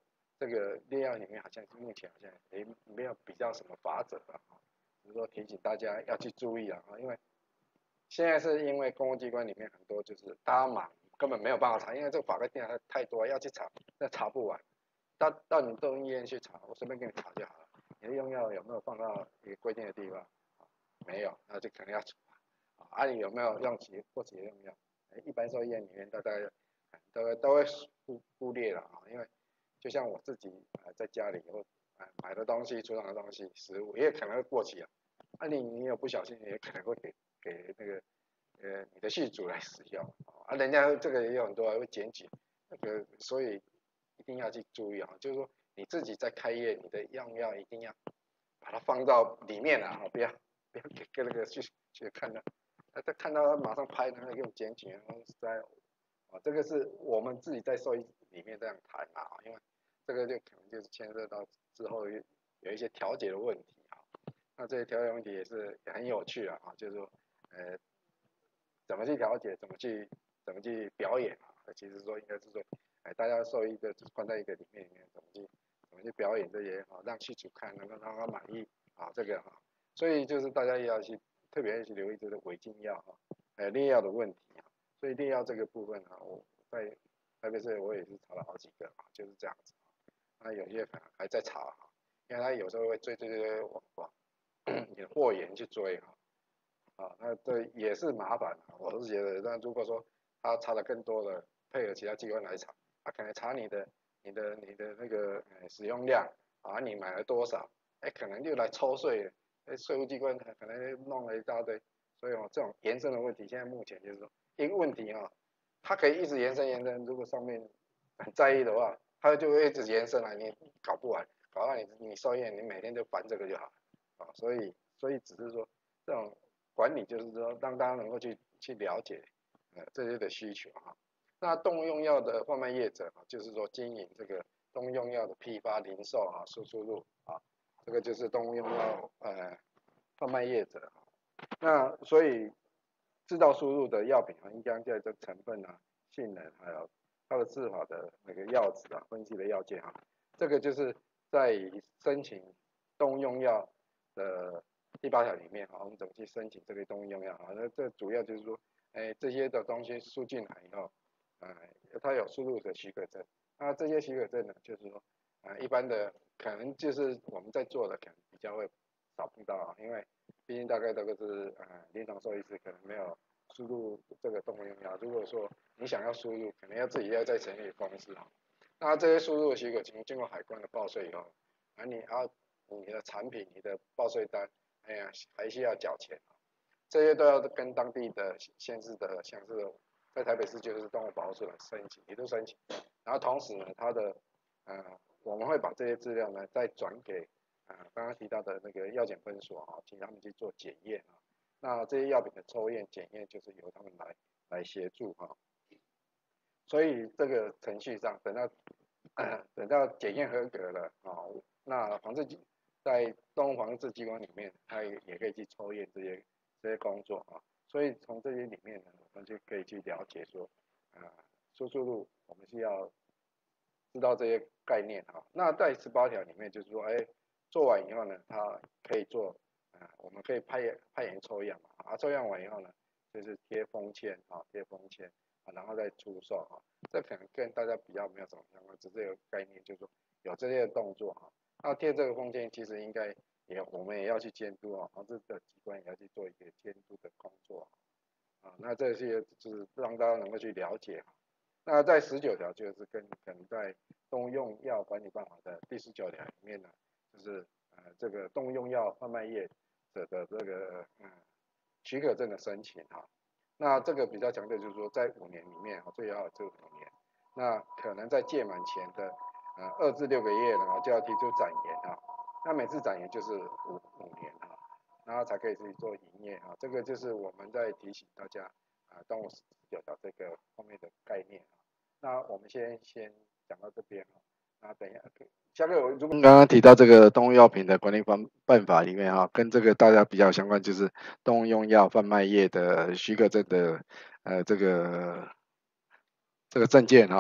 这个猎药里面好像目前好像也没有比较什么法则了，只是说提醒大家要去注意啊，因为现在是因为公务机关里面很多就是大家忙，根本没有办法查，因为这个法规定的太多，要去查那查不完。到到你动物医院去查，我随便给你查就好了。你的用药有没有放到一个规定的地方？没有，那就可能要处罚。啊，你有没有用其或者用药？一般兽医院里面大概都都会忽忽略了啊，因为就像我自己啊在家里或买的东西、出厂的东西、食物也可能会过期啊。啊你你有不小心也可能会给给那个呃你的续主来使用啊，人家这个也有很多会检举，那个所以一定要去注意啊，就是说你自己在开业，你的用药一定要把它放到里面啊，不要不要给给那个去去看到，他看到他马上拍，然后给我检举，然后实在啊这个是我们自己在兽医里面这样谈啊，因为这个就可能就是牵涉到之后有一些调节的问题啊，那这些调节问题也是也很有趣啊，就是说呃怎么去调节，怎么去怎么去表演啊，其实说应该是说，哎大家兽医的放在一个里面里面怎么去怎么去表演这些啊，让饲主看能够让他满意啊这个啊，所以就是大家也要去特别要去留意这个违禁药啊，呃猎药的问题啊，所以猎药这个部分啊，我在特别是我也是查了好几个啊，就是这样子。那有些可能还在查哈，因为他有时候会追追追往往你的货源去追哈，啊，那这也是麻烦，我是觉得，那如果说他查的更多的，配合其他机关来查，他可能查你的你的你的那个呃使用量啊，你买了多少，哎，可能就来抽税，哎，税务机关可能弄了一大堆，所以哦，这种延伸的问题，现在目前就是说一个问题啊，它可以一直延伸延伸，如果上面很在意的话，它就会一直延伸来，你搞不完，搞到你你兽医院你每天就烦这个就好了，啊，所以所以只是说这种管理就是说让大家能够去去了解呃这些的需求哈。那动物用药的贩卖业者啊，就是说经营这个动物用药的批发、零售啊、输出入啊，这个就是动物用药呃贩卖业者。那所以制造输入的药品啊，应该在这成分啊、性能还有它的治法的那个药质啊、分析的要件啊，这个就是在申请动物用药的第八条里面啊，我们怎么去申请这个动物用药啊？那这主要就是说，哎，这些的东西输进来以后，呃，它有输入的许可证。那这些许可证呢，就是说，呃，一般的可能就是我们在做的可能比较会少碰到啊，因为毕竟大概这个是呃临床兽医师可能没有输入这个动物用药。如果说你想要输入，可能要自己要再成立公司啊。那这些输入的许可经经过海关的报税以后，啊你啊你的产品你的报税单，哎呀还需要缴钱，这些都要跟当地的县市的像是在台北市就是动物保护处来申请，也都申请。然后同时呢，它的呃我们会把这些资料呢再转给呃刚刚提到的那个药检分所啊，请他们去做检验啊。那这些药品的抽验检验就是由他们来来协助哈。所以这个程序上，等到呃等到检验合格了啊，那防治在动物防治机关里面，它也也可以去抽验这些这些工作啊。所以从这些里面呢，我们就可以去了解说，啊、呃，输出入我们需要知道这些概念啊。那在十八条里面就是说，哎，做完以后呢，它可以做，啊、呃，我们可以派派员抽样嘛，啊，抽样完以后呢，就是贴封签啊，贴封签啊，然后再出售啊。这可能跟大家比较没有什么相关，只是有概念，就是说有这些动作哈。那贴这个封签其实应该也我们也要去监督啊，防治的机关也要去做一个监督的工作啊。那这些就是让大家能够去了解。那在十九条就是跟可能在动物用药管理办法的第十九条里面呢，就是呃这个动物用药贩卖业者的这个嗯许可证的申请哈。那这个比较强调就是说，在五年里面啊，最好这五年，那可能在届满前的呃二至六个月呢，就要提出展延啊。那每次展延就是五五年啊，然后才可以去做营业啊。这个就是我们在提醒大家啊，动物十九条这个方面的概念啊。那我们先先讲到这边啊，那等一下，下个我如果刚刚提到这个动物药品的管理方办法里面哈，跟这个大家比较相关，就是动物用药贩卖业的许可证的呃这个这个证件哈，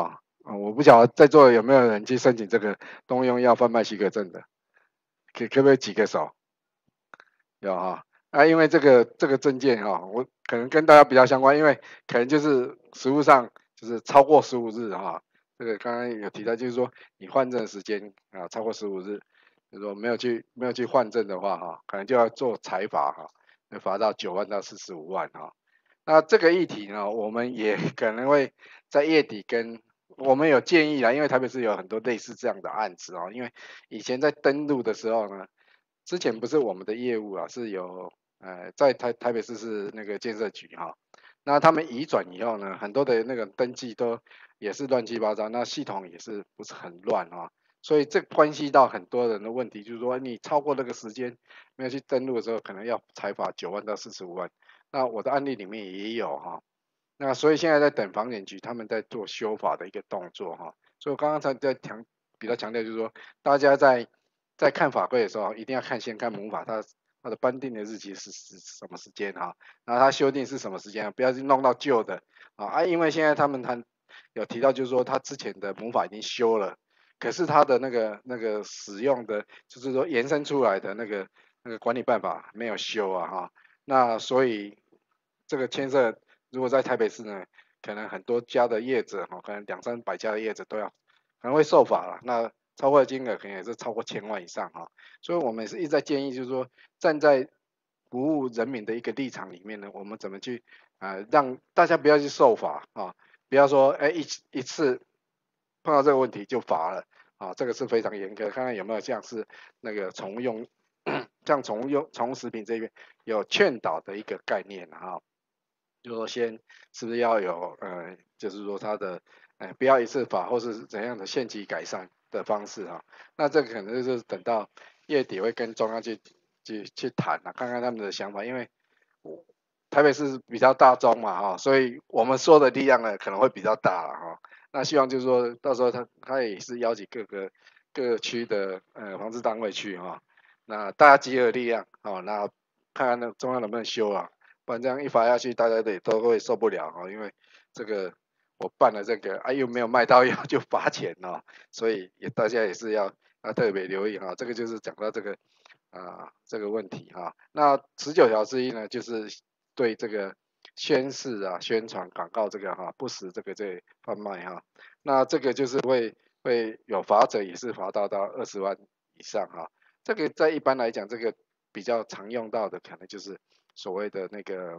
啊，我不晓得在座有没有人去申请这个动用药贩卖许可证的，可可不可以举个手？有哈，啊，因为这个这个证件哈，我可能跟大家比较相关，因为可能就是实务上就是超过十五日哈，这个刚刚有提到，就是说你换证时间啊超过十五日，就是说没有去没有去换证的话哈，可能就要做裁罚哈，会罚到九万到四十五万哈。那这个议题呢，我们也可能会在月底跟我们有建议啦，因为台北市有很多类似这样的案子哦，因为以前在登录的时候呢。之前不是我们的业务啊，是由呃在台台北市是那个建设局哈，那他们移转以后呢，很多的那个登记都也是乱七八糟，那系统也是不是很乱啊，所以这关系到很多人的问题，就是说你超过那个时间没有去登录的时候，可能要裁罚九万到四十五万。那我的案例里面也有哈，那所以现在在等房检局他们在做修法的一个动作哈，所以我刚刚才在强比较强调就是说，大家在在看法规的时候，一定要看先看母法它它的颁定的日期是是什么时间哈，然后它修订是什么时间，不要去弄到旧的啊啊，因为现在他们还有提到就是说他之前的母法已经修了，可是他的那个那个使用的就是说延伸出来的那个那个管理办法没有修啊哈，那所以这个牵涉如果在台北市呢，可能很多家的业者哈，可能两三百家的业者都要可能会受罚了，那超过的金额可能也是超过千万以上哈，所以我们是一直在建议，就是说站在服务人民的一个立场里面呢，我们怎么去啊、呃、让大家不要去受罚啊，不要说哎一一次碰到这个问题就罚了啊，这个是非常严格，看看有没有像是那个宠物用像宠物用宠物食品这边有劝导的一个概念哈。就说先是不是要有呃，就是说它的呃不要一次法或是怎样的限期改善的方式哈、那这个可能就是等到月底会跟中央去去去谈啊，看看他们的想法，因为我台北市比较大众嘛哈、所以我们说的力量呢可能会比较大了哈、那希望就是说到时候他他也是邀请各个各区的呃防治单位去哈、那大家集合力量哦，那看看那中央能不能修啊。不然这样一罚下去，大家也都会受不了啊，因为这个我办了这个，啊又没有卖到药就罚钱哦，所以也大家也是要要特别留意哈，这个就是讲到这个啊这个问题哈。那十九条之一呢，就是对这个宣示啊、宣传、广告这个哈，不实这个这贩卖哈，那这个就是会会有罚则，也是罚到到二十万以上哈。这个在一般来讲，这个比较常用到的可能就是所谓的那个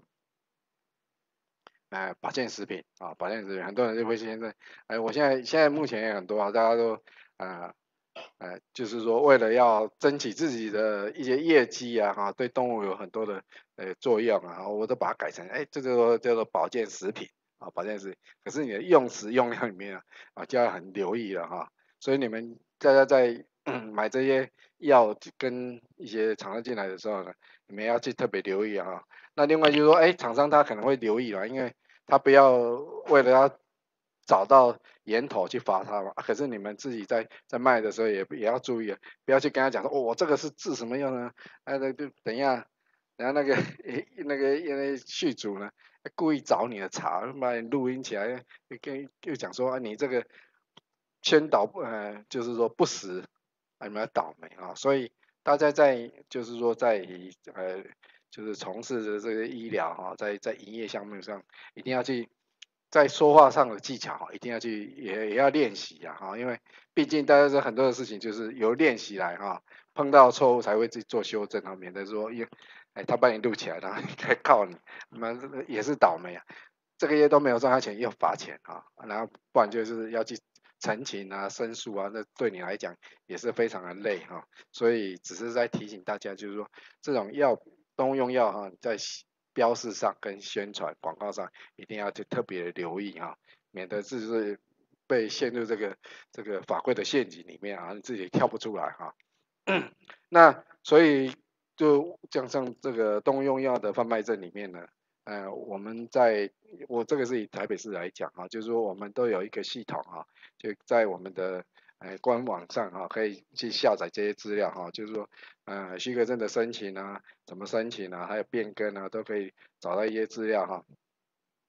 呃保健食品啊，保健食品，很多人就会现在，哎，我现在现在目前也很多啊，大家都啊呃，呃就是说为了要争取自己的一些业绩啊，哈，对动物有很多的呃作用啊，我都把它改成，哎，这个叫做保健食品啊，保健食品，可是你的用词用量里面啊，啊就要很留意了哈，所以你们大家在买这些药跟一些厂商进来的时候呢，你们要去特别留意啊。那另外就是说，哎，厂商他可能会留意啦，因为他不要为了要找到源头去罚他嘛，啊可是你们自己在在卖的时候也也要注意啊，不要去跟他讲说，哦，我这个是治什么用呢？哎，那就等一下，等下那个那个因为续主呢，故意找你的茬，把你录音起来，跟又讲说啊，你这个宣导呃，就是说不实，啊，你们要倒霉啊，所以大家在就是说在呃就是从事的这个医疗哈，在在营业项目上，一定要去在说话上的技巧哈，一定要去也也要练习啊哈，因为毕竟大家是很多的事情就是由练习来哈，碰到错误才会去做修正啊，免得说因为哎他把你录起来，然后还告你，那也是倒霉啊。这个月都没有赚到钱，又罚钱啊，然后不然就是要去陈情啊、申诉啊，那对你来讲也是非常的累哈。所以只是在提醒大家，就是说这种药动物用药哈，在标示上跟宣传广告上一定要去特别留意哈，免得就是被陷入这个这个法规的陷阱里面啊，你自己跳不出来哈。那所以就加上这个动物用药的贩卖证里面呢。呃，我们在我这个是以台北市来讲啊，就是说我们都有一个系统啊，就在我们的呃官网上哈、啊，可以去下载这些资料哈、啊，就是说呃许可证的申请啊，怎么申请啊，还有变更啊，都可以找到一些资料哈、啊。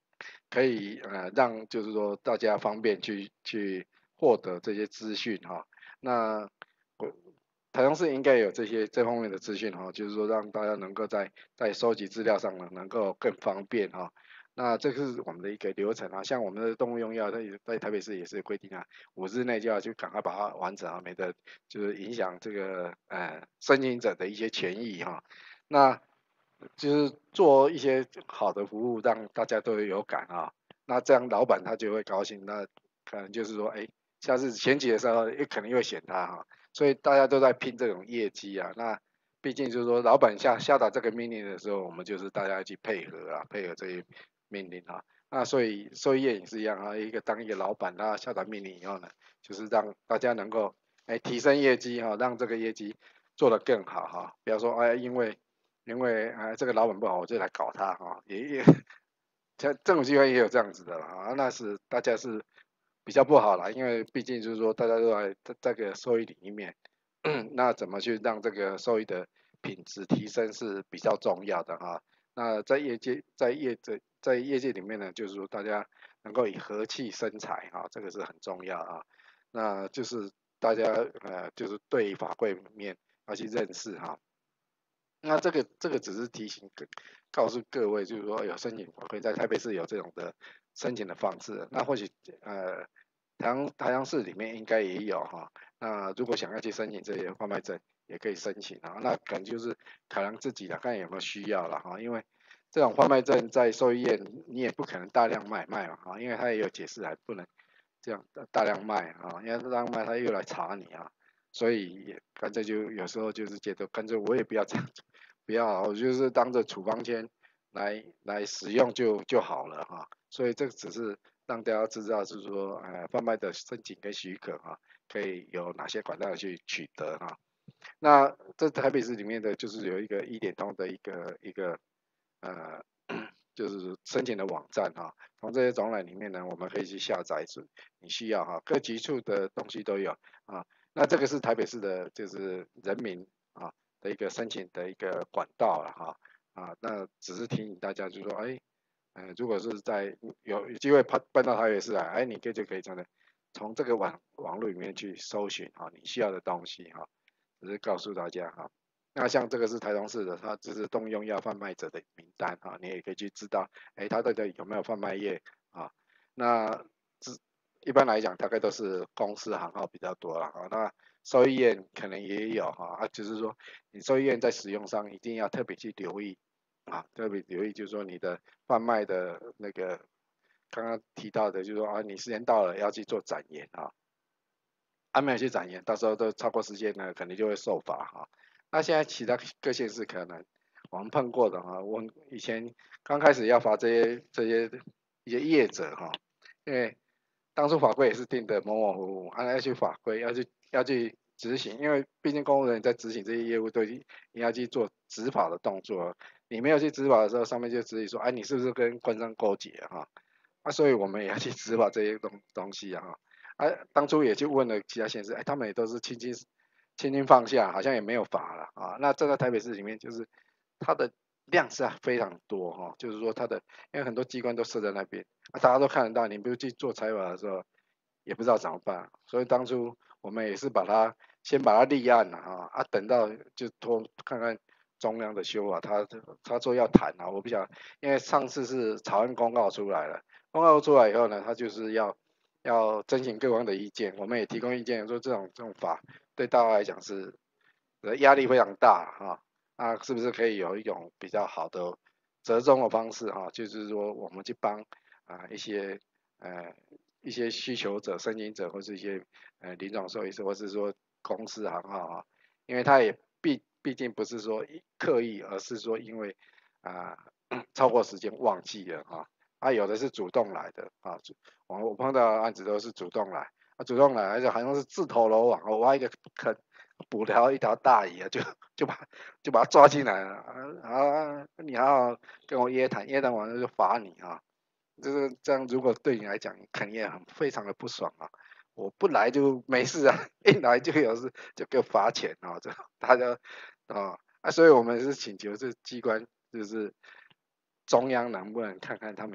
可以呃让就是说大家方便去去获得这些资讯哈。那我台中市应该有这些这方面的资讯哈，就是说让大家能够在在收集资料上呢能够更方便哈。那这个是我们的一个流程啊，像我们的动物用药在在台北市也是规定啊，五日内就要去赶快把它完成啊，免得就是影响这个呃申请者的一些权益哈。那就是做一些好的服务，让大家都有感啊。那这样老板他就会高兴，那可能就是说，哎，下次选举的时候也可能会选他哈。所以大家都在拼这种业绩啊。那毕竟就是说，老板下下达这个命令的时候，我们就是大家一起配合啊，配合这些命令啊。那所以兽医院也是一样啊，一个当一个老板，他下达命令以后呢，就是让大家能够哎提升业绩哈，让这个业绩做得更好哈。不要说哎因为因为哎这个老板不好，我就来搞他哈，也也这这种机会也有这样子的啦啊，那是大家是比较不好啦，因为毕竟就是说大家都在这这个兽医里面，那怎么去让这个兽医的品质提升是比较重要的哈。那在业界在业界在业界里面呢，就是说大家能够以和气生财哈，这个是很重要啊。那就是大家呃就是对法规面要去认识哈。那这个这个只是提醒各告诉各位，就是说有申请法规在台北市有这种的申请的方式，那或许呃台阳台阳市里面应该也有哈。那如果想要去申请这些贩卖证，也可以申请啊。那可能就是考量自己的看有没有需要了哈，因为这种贩卖证在兽医院你也不可能大量买卖嘛哈，因为他也有解释还不能这样大量卖啊，因为大量卖他又来查你啊。所以也干脆就有时候就是觉得干脆我也不要这样，不要，我就是当着处方签来来使用就就好了哈。所以这个只是让大家知道是说，呃，贩卖的申请跟许可哈，可以有哪些管道去取得哈。那这台北市里面的就是有一个一点通的一个一个呃，就是申请的网站哈。从这些总览里面呢，我们可以去下载是你需要哈，各局处的东西都有啊。那这个是台北市的，就是人民啊的一个申请的一个管道了哈啊。那只是提醒大家，就是说，哎，呃，如果是在有有机会搬搬到台北市来，哎，你可以就可以真的从这个网网络里面去搜寻哈你需要的东西哈，只是告诉大家哈。那像这个是台中市的，它只是动用药贩卖者的名单哈，你也可以去知道，哎，它到底有没有贩卖业啊？那一般来讲，大概都是公司行号比较多了啊。那兽医院可能也有哈，啊，就是说你兽医院在使用上一定要特别去留意啊，特别留意，就是说你的贩卖的那个刚刚提到的，就是说啊，你时间到了要去做展延啊，还没有去展延，到时候都超过时间呢，肯定就会受罚哈。那现在其他各县市可能我们碰过的哈，我以前刚开始要罚这些这些一些业者哈，因为当初法规也是定的模模糊糊，还要去法规要去要去执行，因为毕竟公务人员在执行这些业务都已经你要去做执法的动作，你没有去执法的时候，上面就指引说，哎，你是不是跟官商勾结哈？啊，所以我们也要去执法这些东东西啊哈。啊，当初也去问了其他县市，哎，他们也都是轻轻轻轻放下，好像也没有罚了啊。那这个台北市里面就是它的量是非常多哈、哦，就是说它的因为很多机关都设在那边，啊，大家都看得到，你不去做采访的时候也不知道怎么办，所以当初我们也是把它先把它立案了哈，啊，等到就拖看看中央的修法，他他说要谈啊，我不想，因为上次是草案公告出来了，公告出来以后呢，他就是要要征询各方的意见，我们也提供意见，说这种这种法对大家来讲是呃压力非常大哈，那是不是可以有一种比较好的折中的方式哈，就是说我们去帮啊一些呃一些需求者、申请者或是一些呃临床兽医师，或是说公司行号啊，因为他也毕毕竟不是说刻意，而是说因为啊、超过时间忘记了哈。啊，有的是主动来的啊，我我碰到的案子都是主动来，啊，主动来，而且好像是自投罗网，我挖一个坑，捕条一条大鱼啊，就就把就把他抓进来了，啊啊，你还要跟我约谈，约谈完了就罚你啊，就是这样，如果对你来讲，肯定也很非常的不爽啊。我不来就没事啊，一来就有事就给我罚钱啊，这大家啊啊，所以我们是请求这机关就是中央能不能看看他们有没有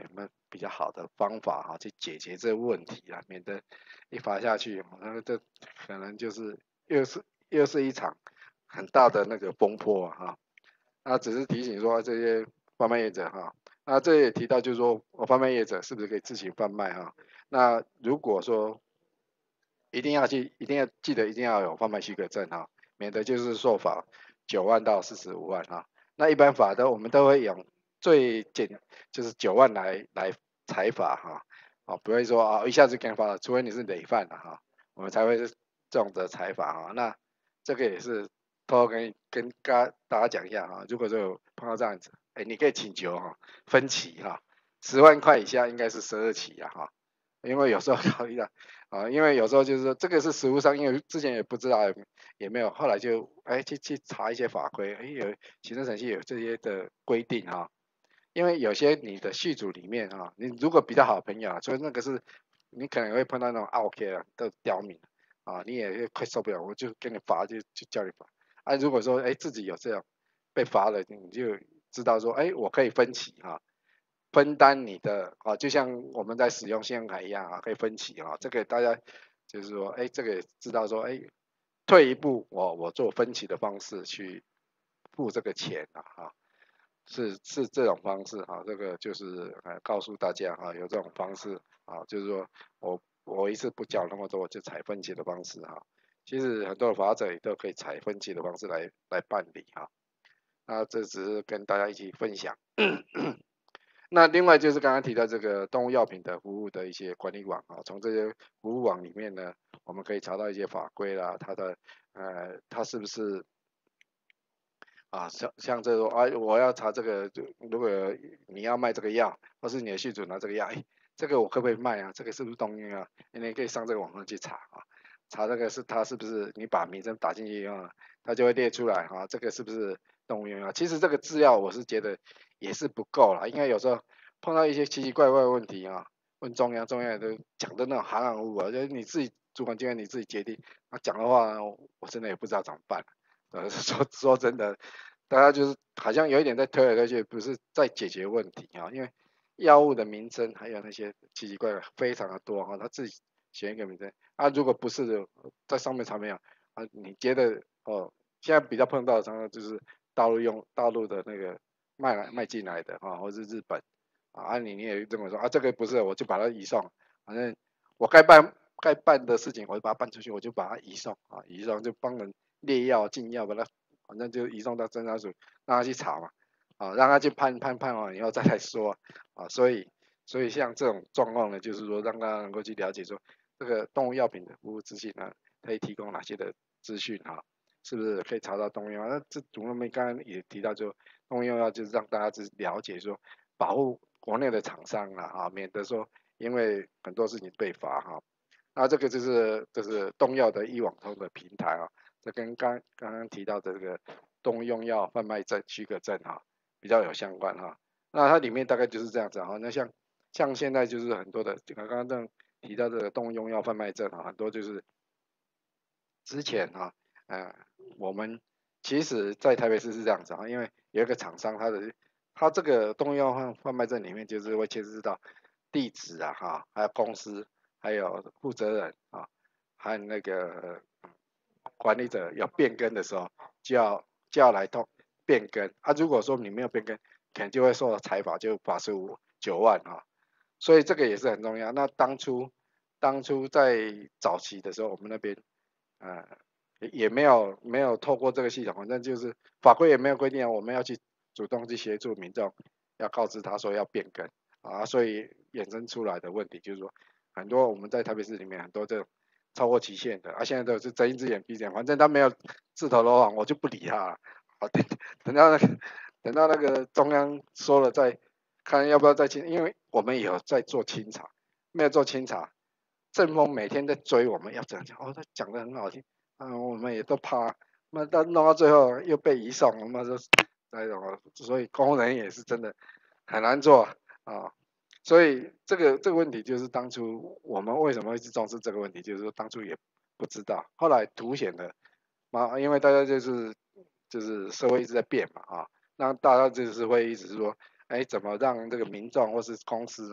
比较好的方法哈、去解决这个问题啊，免得一罚下去，那这可能就是又是又是一场很大的那个风波啊哈。那只是提醒说这些贩卖业者哈，那这也提到就是说，我贩卖业者是不是可以自行贩卖哈？那如果说一定要去，一定要记得一定要有贩卖许可证哈，免得就是受罚九万到四十五万哈。那一般法的我们都会用最简就是九万来来裁罚哈，啊不会说啊一下子给你罚了，除非你是累犯了哈，我们才会是这种的裁罚哈。那这个也是偷偷跟跟大大家讲一下哈，如果说有碰到这样子，哎你可以请求哈分期哈，十万块以下应该是十二期啊哈，因为有时候考虑到啊，因为有时候就是说这个是实务上，因为之前也不知道也没有，后来就哎去去查一些法规，哎有行政程序有这些的规定哈，因为有些你的续主里面哈，你如果比较好的朋友啊，所以那个是你可能会碰到那种 OK 啊的刁民啊，你也快受不了，我就跟你罚就就叫你罚啊，如果说哎自己有这样被罚了，你就知道说哎我可以分期哈。分担你的啊，就像我们在使用信用卡一样啊，可以分期啊，这个大家就是说，哎，这个也知道说，哎，退一步，我我做分期的方式去付这个钱啊，哈，是是这种方式哈、啊，这个就是呃告诉大家哈、啊，有这种方式啊，就是说我我一次不缴那么多，我就采分期的方式哈、啊，其实很多的法者也都可以采分期的方式来来办理哈、啊，那这只是跟大家一起分享。那另外就是刚刚提到这个动物药品的服务的一些管理网啊，从这些服务网里面呢，我们可以查到一些法规啦，它的呃，它是不是啊，像像这种啊，我要查这个，就如果你要卖这个药，或是你的续主拿这个药，哎，这个我可不可以卖啊？这个是不是动用药？你可以上这个网上去查啊，查这个是它是不是你把名称打进去以后，它就会列出来哈、啊，这个是不是动物用药？其实这个资料我是觉得也是不够啦，因为有时候碰到一些奇奇怪怪的问题啊，问中央，中央也都讲的那种含含糊糊啊，就是你自己主管机关你自己决定，那讲的话我真的也不知道怎么办。呃，说说真的，大家就是好像有一点在推来推去，不是在解决问题啊，因为药物的名称还有那些奇奇怪怪非常的多哈，他自己选一个名称啊，如果不是的，在上面查没有啊，你觉得哦，现在比较碰到的常常就是大陆用大陆的那个卖来卖进来的啊，或是日本啊，你你也认为说啊，这个不是，我就把它移送，反正我该办该办的事情，我就把它办出去，我就把它移送啊，移送就帮人列药进药，把它反正就移送到侦查署，让他去查嘛，啊，让他去判判判完以后再来说啊，所以所以像这种状况呢，就是说让大家能够去了解说这个动物药品的服务资讯呢，可以提供哪些的资讯啊，是不是可以查到动物药？那这主任们刚刚也提到，就动物药就是让大家只了解说保护国内的厂商啊，啊，免得说因为很多事情被罚哈。那这个就是就是动药的医网通的平台啊，这跟刚刚刚提到的这个动用药贩卖证许可证哈、比较有相关哈、那它里面大概就是这样子哈、那像像现在就是很多的，刚刚这样提到这个动用药贩卖证啊，很多就是之前哈、呃，我们其实在台北市是这样子啊，因为有一个厂商，他的他这个动用药贩贩卖证里面就是会牵涉到地址啊哈，还有公司，还有负责人啊，还有那个管理者有变更的时候，就要就要来动变更啊。如果说你没有变更，可能就会受到裁罚，就罚十五九万啊。所以这个也是很重要。那当初当初在早期的时候，我们那边呃也没有没有透过这个系统，反正就是法规也没有规定啊，我们要去主动去协助民众，要告知他说要变更啊，所以衍生出来的问题就是说，很多我们在台北市里面很多这种超过期限的啊，现在都是睁一只眼闭一只眼，反正他没有自投罗网，我就不理他了。好，等等到那个等到那个中央说了再看要不要再清，因为我们也有在做清查，没有做清查，政风每天在追我们要怎样讲，哦，他讲的很好听，嗯，我们也都怕，那到弄到最后又被移送，我们说那种，所以工人也是真的很难做啊。所以这个这个问题就是当初我们为什么会去重视这个问题，就是说当初也不知道，后来凸显了嘛，因为大家就是就是社会一直在变嘛啊，那大家就是会一直说，哎，怎么让这个民众或是公司呢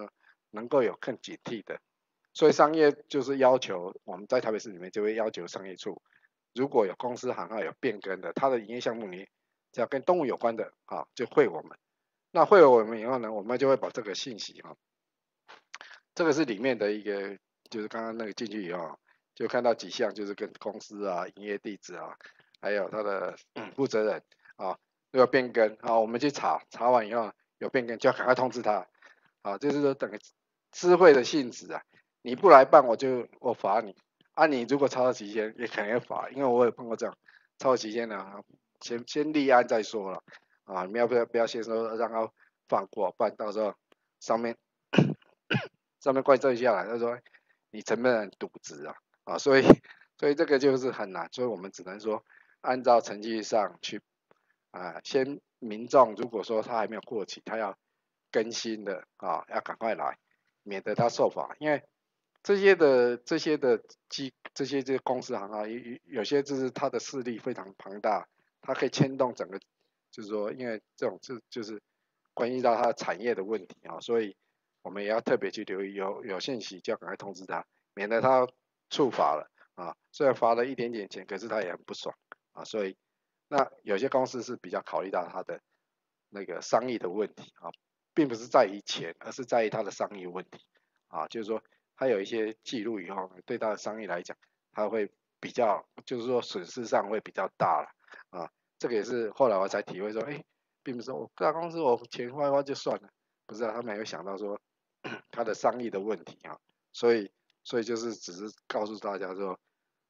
能够有更警惕的。所以商业就是要求我们在台北市里面就会要求商业处，如果有公司行号有变更的，它的营业项目里只要跟动物有关的啊，就会我们。那会我们以后呢，我们就会把这个信息哈，这个是里面的一个，就是刚刚那个进去以后，就看到几项，就是跟公司啊、营业地址啊，还有他的负责人啊，都要变更啊，我们去查，查完以后有变更就要赶快通知他啊，就是说等于知会的性质啊，你不来办我就我罚你啊，你如果超过期限也可能要罚，因为我有碰过这样，超过期限呢，先先立案再说了啊，你们要不要不要先说让他放过，不然到时候上面上面怪罪下来，他说你承认渎职啊啊，所以所以这个就是很难，所以我们只能说按照程序上去啊，先民众如果说他还没有过期，他要更新的啊，要赶快来，免得他受罚，因为这些的这些的机这些这些公司行啊，有有些就是它的势力非常庞大，它可以牵动整个，就是说，因为这种就就是关系到它的产业的问题啊，所以我们也要特别去留意，有有信息就要赶快通知他，免得他触罚了啊。虽然罚了一点点钱，可是他也很不爽啊。所以那有些公司是比较考虑到他的那个商议的问题啊，并不是在于钱，而是在于他的商业问题啊，就是说他有一些记录以后，对他的商业来讲，他会比较，就是说损失上会比较大了啊。这个也是后来我才体会说，哎，并不是说我大公司我钱花一花就算了，不是啊，他们也会想到说他的商业的问题啊，所以所以就是只是告诉大家说，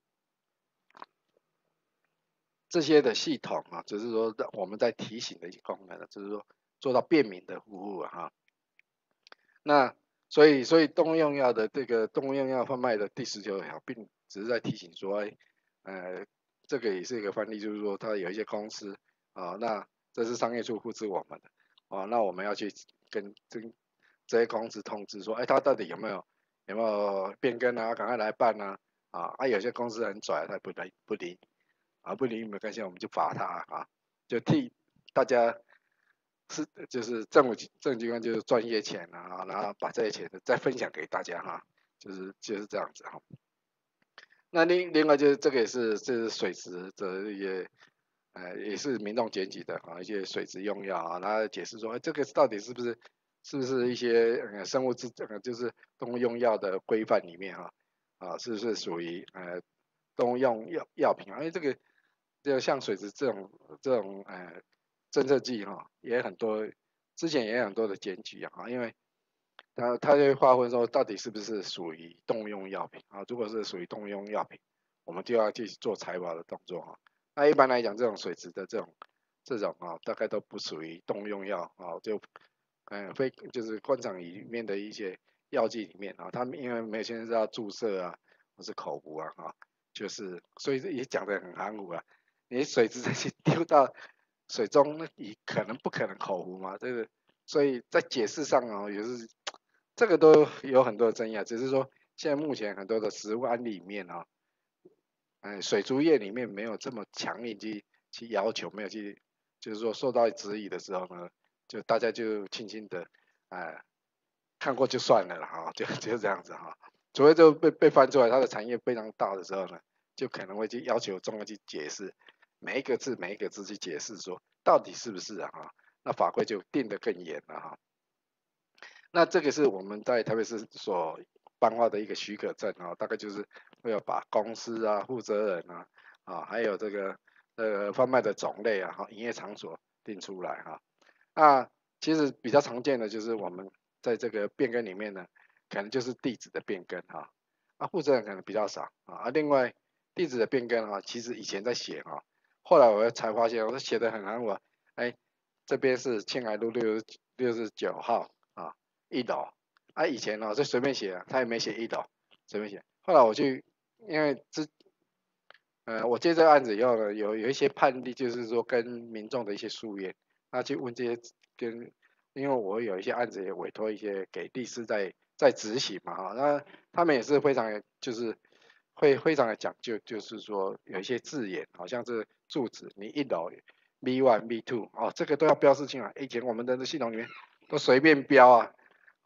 这些的系统啊，只是说我们在提醒的一些功能，就是说做到便民的服务啊哈。那所以所以动物用药的这个动物用药贩卖的第十九条，并只是在提醒说，哎，呃，这个也是一个范例，就是说它有一些公司啊，那这是商业处通知我们的，啊，那我们要去跟跟这些公司通知说，哎，他到底有没有有没有变更啊，赶快来办啊，啊，啊有些公司很拽，他不来不理，啊不理没关系，我们就罚他啊，就替大家。是就是政府政府机关就是赚一些钱啊，然后把这些钱再分享给大家哈，就是就是这样子哈。那另另外就是这个也是这是水质的一些呃也是民众检举的啊，一些水质用药啊，他解释说，哎，这个到底是不是是不是一些呃生物制呃就是动物用药的规范里面哈啊，是不是属于呃动物用药药品啊？因为这个就像水质这种这种呃侦测剂哈，也很多，之前也有很多的检举啊，因为他他就会划分说到底是不是属于动物用药品啊？如果是属于动物用药品，我们就要去做采保的动作哈。那一般来讲，这种水质的这种这种啊，大概都不属于动物用药啊，就嗯非就是观赏里面的一些药剂里面啊，他们因为没有先是要注射啊，或是口服啊啊，就是所以也讲得很含糊啊。你水质再去丢到水中，那你可能不可能口服嘛？这个，所以在解释上哦，也是这个都有很多的争议啊。只是说现在目前很多的食物案例里面啊，嗯，水族业里面没有这么强硬去去要求，没有去就是说受到质疑的时候呢，就大家就轻轻的哎看过就算了啦哈，就就这样子哈。除非就被被翻出来，它的产业非常大的时候呢，就可能会去要求中央去解释每一个字每一个字去解释说到底是不是啊哈，那法规就定得更严了哈。那这个是我们在台北市所颁发的一个许可证啊，大概就是会要把公司啊、负责人啊，啊，还有这个呃贩卖的种类啊、哈营业场所定出来哈。那其实比较常见的就是我们在这个变更里面呢，可能就是地址的变更哈，啊负责人可能比较少啊，啊另外地址的变更啊，其实以前在写啊，后来我才发现我写的很含糊啊，哎这边是庆海路六六十九号啊。一楼，啊以前哦就随便写啊，他也没写一楼，随便写。后来我去，因为之呃我接这个案子以后呢，有有一些判例，就是说跟民众的一些诉愿，那去问这些跟，因为我有一些案子也委托一些给律师在在执行嘛哈，那他们也是非常就是会非常的讲究，就是说有一些字眼，好像是住址，你一楼 B one B two 哦，这个都要标示清楚。以前我们的系统里面都随便标啊。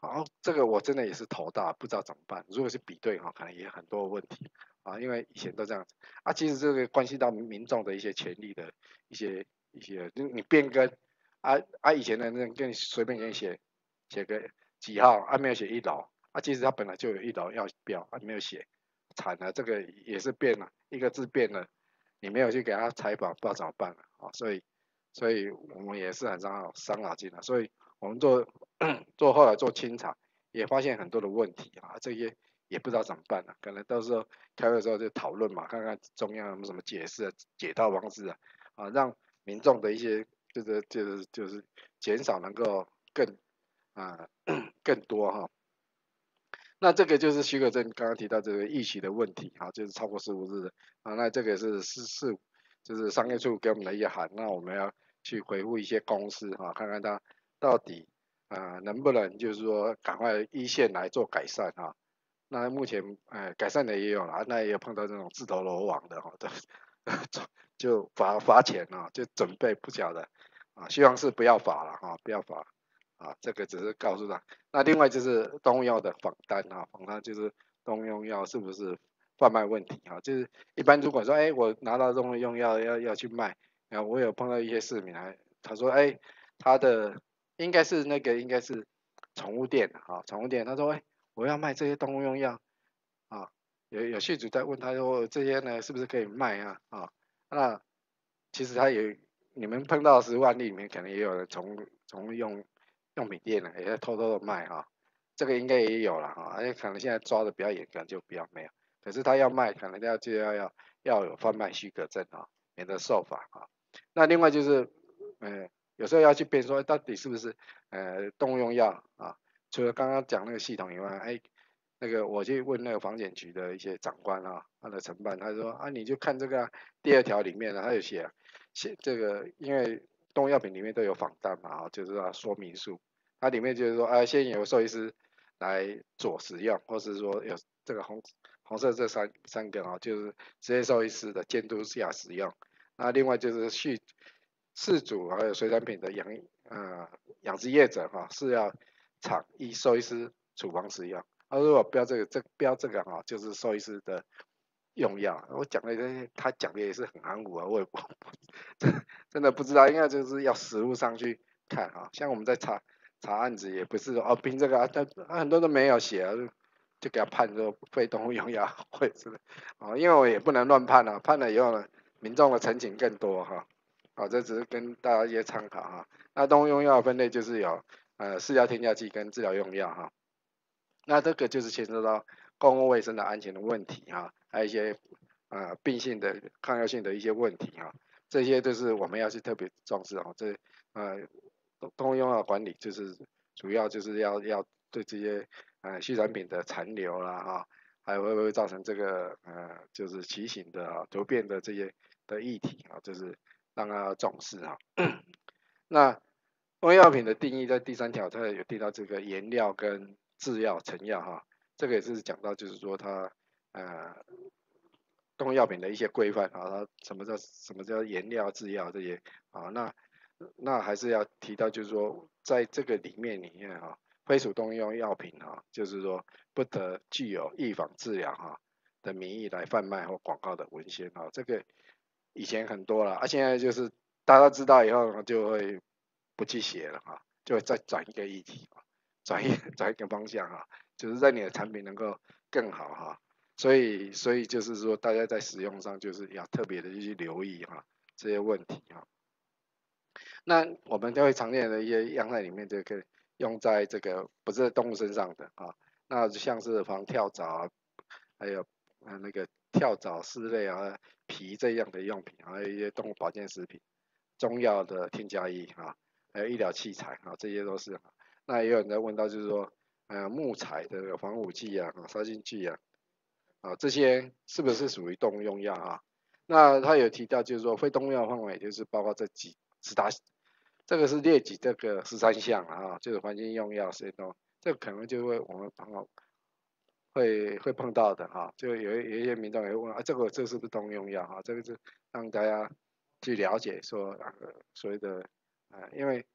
好，这个我真的也是头大，不知道怎么办。如果是比对哈，可能也很多问题啊，因为以前都这样子啊。其实这个关系到民众的一些权利的一些一些，就你变更啊啊，以前的人跟你随便给你写写个几号啊，没有写一楼啊，其实他本来就有一楼要标啊，没有写，惨了，这个也是变了，一个字变了，你没有去给他采访，不知道怎么办了啊。所以所以我们也是很伤伤脑筋的，所以我们做做后来做清查，也发现很多的问题啊，这些也不知道怎么办了、啊，可能到时候开会的时候就讨论嘛，看看中央有没有什么解释、啊、解套方式啊，啊，让民众的一些就是就是就是减少能够更啊更多哈、啊。那这个就是许可证刚刚提到这个逾期的问题啊，就是超过十五日的啊，那这个是是是就是商业处给我们的一函，那我们要去回复一些公司啊，看看它到底啊、呃、能不能就是说赶快一线来做改善啊。那目前呃改善的也有了，那也有碰到这种自投罗网的哈、的，就罚罚钱啊，就准备不缴的啊，希望是不要罚了哈、不要罚啊，这个只是告诉他。那另外就是动物药的访单啊，访单就是动物用药是不是贩卖问题啊？就是一般如果说，哎，我拿到动物用药要要去卖，啊，我有碰到一些市民还他说，哎，他的应该是那个应该是宠物店啊，宠物店，他说，哎，我要卖这些动物用药啊，有有业主在问他说这些呢是不是可以卖啊？啊，那其实他也你们碰到十万例里面可能也有人宠宠物用用品店呢，也在偷偷的卖哈、啊，这个应该也有了哈，而且可能现在抓的比较严，可能就比较没有。可是他要卖，可能要就要要要有贩卖许可证啊，免得受罚啊。那另外就是，呃，有时候要去辨说到底是不是呃动物用药啊？除了刚刚讲那个系统以外，哎，那个我去问那个房检局的一些长官啊，他的承办，他说啊，你就看这个、啊、第二条里面呢，他有写写这个，因为动物药品里面都有仿单嘛，啊，就是说说明书，它里面就是说啊，先由兽医师来做使用，或是说有这个红红色这三三个啊，就是职业兽医师的监督下使用。那另外就是畜饲主还有水产品的养呃养殖业者哈、啊，是要厂依兽医师处方使用。他如果标这个这标这个哈、啊，就是兽医师的用药。我讲的这些，他讲的也是很含糊啊，我也不真真的不知道，应该就是要实物上去看啊。像我们在查查案子，也不是说哦凭这个啊，但很多都没有写啊，就就给他判说非动物用药或者是啊，因为我也不能乱判啊，判了以后呢，民众的陈情更多哈。啊，这只是跟大家一些参考哈。那动物用药分类就是有呃饲料添加剂跟治疗用药哈。那这个就是牵涉到公共卫生的安全的问题哈，还有一些呃病性的抗药性的一些问题哈，这些都是我们要去特别重视哦。这呃动物用药管理就是主要就是要要对这些呃畜产品的残留啦哈，还有会不会造成这个呃就是畸形的啊突变的这些的议题啊，就是让它重视啊。那动药品的定义在第三条，它有提到这个原料跟制药、成药哈，这个也是讲到就是说它呃动药品的一些规范啊，它什么叫什么叫原料、制药这些啊，那那还是要提到就是说在这个里面里面啊，非属动用药品啊，就是说不得具有预防治疗哈的名义来贩卖或广告的文献啊，这个以前很多了，啊现在就是大家知道以后就会不去写了哈，就会再转一个议题啊，转一转一个方向哈，就是在你的产品能够更好哈，所以所以就是说大家在使用上就是要特别的去留意哈这些问题哈。那我们都会常见的一些样态里面，就可以用在这个不是动物身上的啊，那像是防跳蚤啊，还有呃那个跳蚤丝类啊、皮这样的用品，还有一些动物保健食品、中药的添加液啊，还有医疗器材啊，这些都是。那也有人在问到，就是说，呃，木材的防腐剂啊、杀菌剂啊，啊这些是不是属于动物用药啊？那他有提到，就是说非动物药范围就是包括这几十大，这个是列举这个十三项啊，就是环境用药这些东，这个可能就会我们朋友会会碰到的哈，就有有一些民众也会问啊，这个这是不是动物用药哈？这个是让大家去了解说啊所谓的啊，因为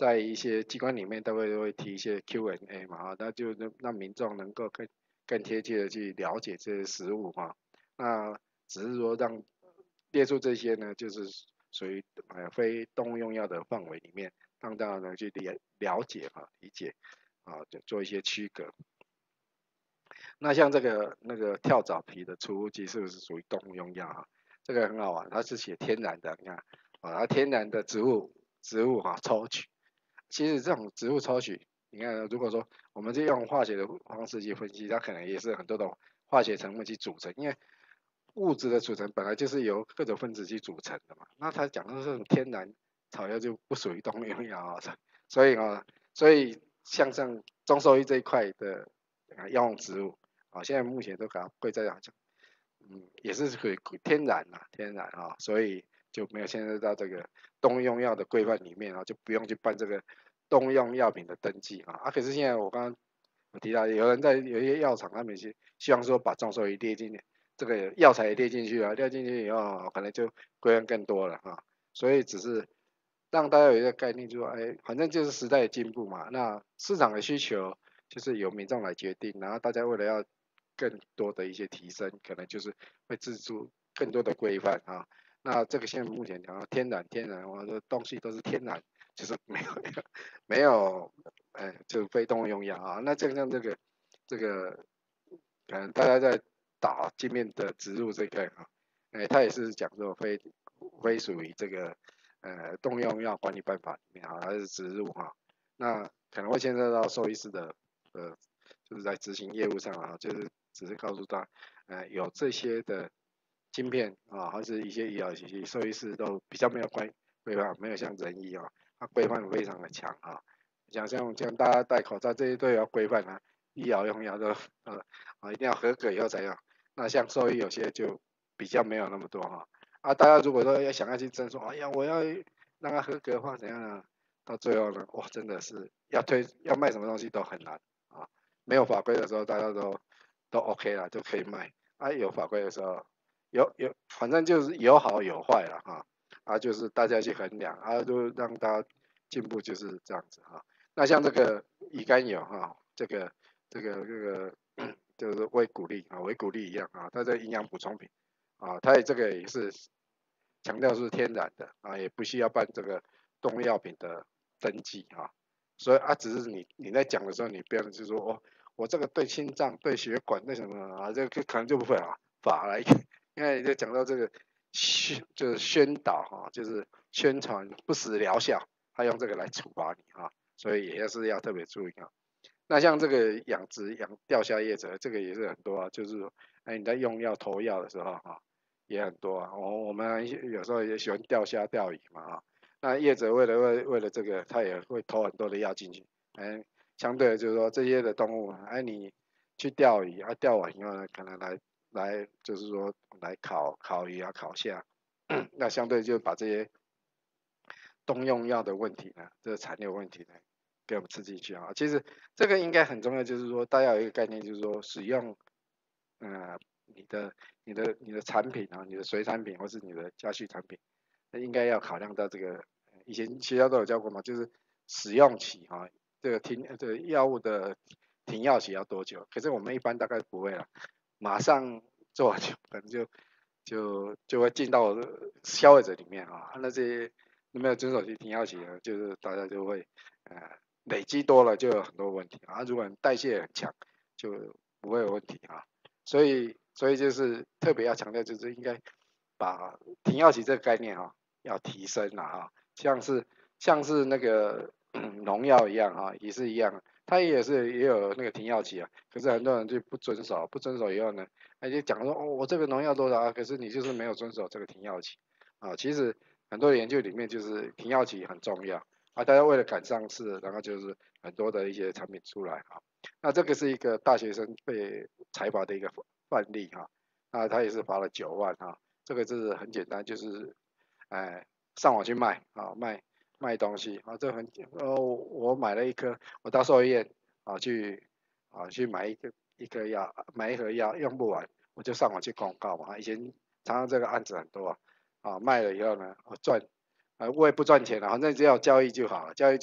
在一些机关里面都会都会提一些 Q and A 嘛，啊，那就让让民众能够更更贴切的去了解这些食物哈。那只是说让列出这些呢，就是属于呃非动物用药的范围里面，让大家能去了了解哈、理解啊，就做一些区隔。那像这个那个跳蚤皮的除污剂是不是属于动物用药啊？这个很好玩，它是写天然的，你看啊，它天然的植物植物哈、抽取。其实这种植物抽取，你看，如果说我们就用化学的方式去分析，它可能也是很多种化学成分去组成，因为物质的组成本来就是由各种分子去组成的嘛。那它讲的这种天然草药就不属于动物用药啊，所以啊，所以像像中兽医这一块的啊药用植物啊，现在目前都给它归在讲，嗯，也是属于天然啊，天然啊，所以就没有牵涉到这个动物用药的规范里面啊，就不用去办这个动物用药品的登记啊。啊，可是现在我刚刚我提到有人在有一些药厂，他们是希望说把中兽医列进这个药材也列进去啊，列进去以后可能就规范更多了啊。所以只是让大家有一个概念，就是说，哎，反正就是时代的进步嘛，那市场的需求就是由民众来决定，然后大家为了要更多的一些提升，可能就是会制出更多的规范啊。那这个现在目前讲到天然天然，我说东西都是天然，就是没有没有，哎，就非动物用药啊。那这个像这个这个，可能大家在打镜面的植入这个啊，哎，它也是讲说非非属于这个呃动用药管理办法里面啊，它是植入哈。那可能会牵涉到兽医师的呃，就是在执行业务上啊，就是只是告诉他，呃，有这些的晶片啊，或是一些医疗仪器，兽医师都比较没有规规范，没有像人医啊，它规范非常的强啊。像像像大家戴口罩这些都要规范啊，医疗用药都呃啊一定要合格以后才要。那像兽医有些就比较没有那么多哈。啊，大家如果说要想要去争说，哎呀，我要让它合格化怎样呢？到最后呢，哇，真的是要推要卖什么东西都很难啊。没有法规的时候，大家都都 OK 了，就可以卖。啊，有法规的时候，有有，反正就是有好有坏了哈。啊，就是大家去衡量，啊，就让大家进步就是这样子哈。那像这个乙肝油哈，这个这个这个就是维骨力啊，维骨力一样啊，它这营养补充品啊，它也这个也是强调是天然的啊，也不需要办这个动物药品的登记啊。所以啊，只是你你在讲的时候，你不要就是说哦，我这个对心脏、对血管、对什么啊，这个可能就不会啊，法来，因为就讲到这个宣就是宣导哈、啊，就是宣传不实疗效，他用这个来处罚你啊，所以也是要特别注意啊。那像这个养殖养钓虾业者，这个也是很多啊，就是说，哎你在用药投药的时候哈、啊，也很多啊。我我们有时候也喜欢钓虾钓鱼嘛啊，那业者为了为为了这个，他也会投很多的药进去，哎，相对的就是说这些的动物，哎你去钓鱼啊，钓完以后呢，可能来来就是说来烤烤鱼啊烤虾，那相对就把这些动用药的问题呢，这个残留问题呢，给我们吃进去啊。其实这个应该很重要，就是说大家有一个概念，就是说使用呃你的你的你的产品啊，你的水产品或是你的家畜产品，那应该要考量到这个，以前学校都有教过嘛，就是使用期啊，这个停这个药物的停药期要多久？可是我们一般大概不会啊，马上做完就可能就就就会进到消费者里面啊，那这些没有遵守停药期呢，就是大家就会呃累积多了就有很多问题啊，如果你代谢很强，就不会有问题啊。所以所以就是特别要强调，就是应该把停药期这个概念啊要提升了啊，像是像是那个农药一样啊，也是一样，它也是也有那个停药期啊，可是很多人就不遵守，不遵守以后呢，他就讲说哦我这个农药多少啊，可是你就是没有遵守这个停药期啊，其实很多研究里面就是停药期很重要啊，大家为了赶上市，然后就是很多的一些产品出来啊。那这个是一个大学生被裁罚的一个范例哈、啊，那他也是罚了九万哈、啊，这个是很简单，就是哎上网去卖啊卖卖东西啊，这很呃我买了一颗，我到兽医院啊去啊去买一个一颗药，买一盒药用不完，我就上网去公告嘛，以前常常这个案子很多啊，啊卖了以后呢，我赚啊我也不赚钱了，反正只要交易就好了，交易就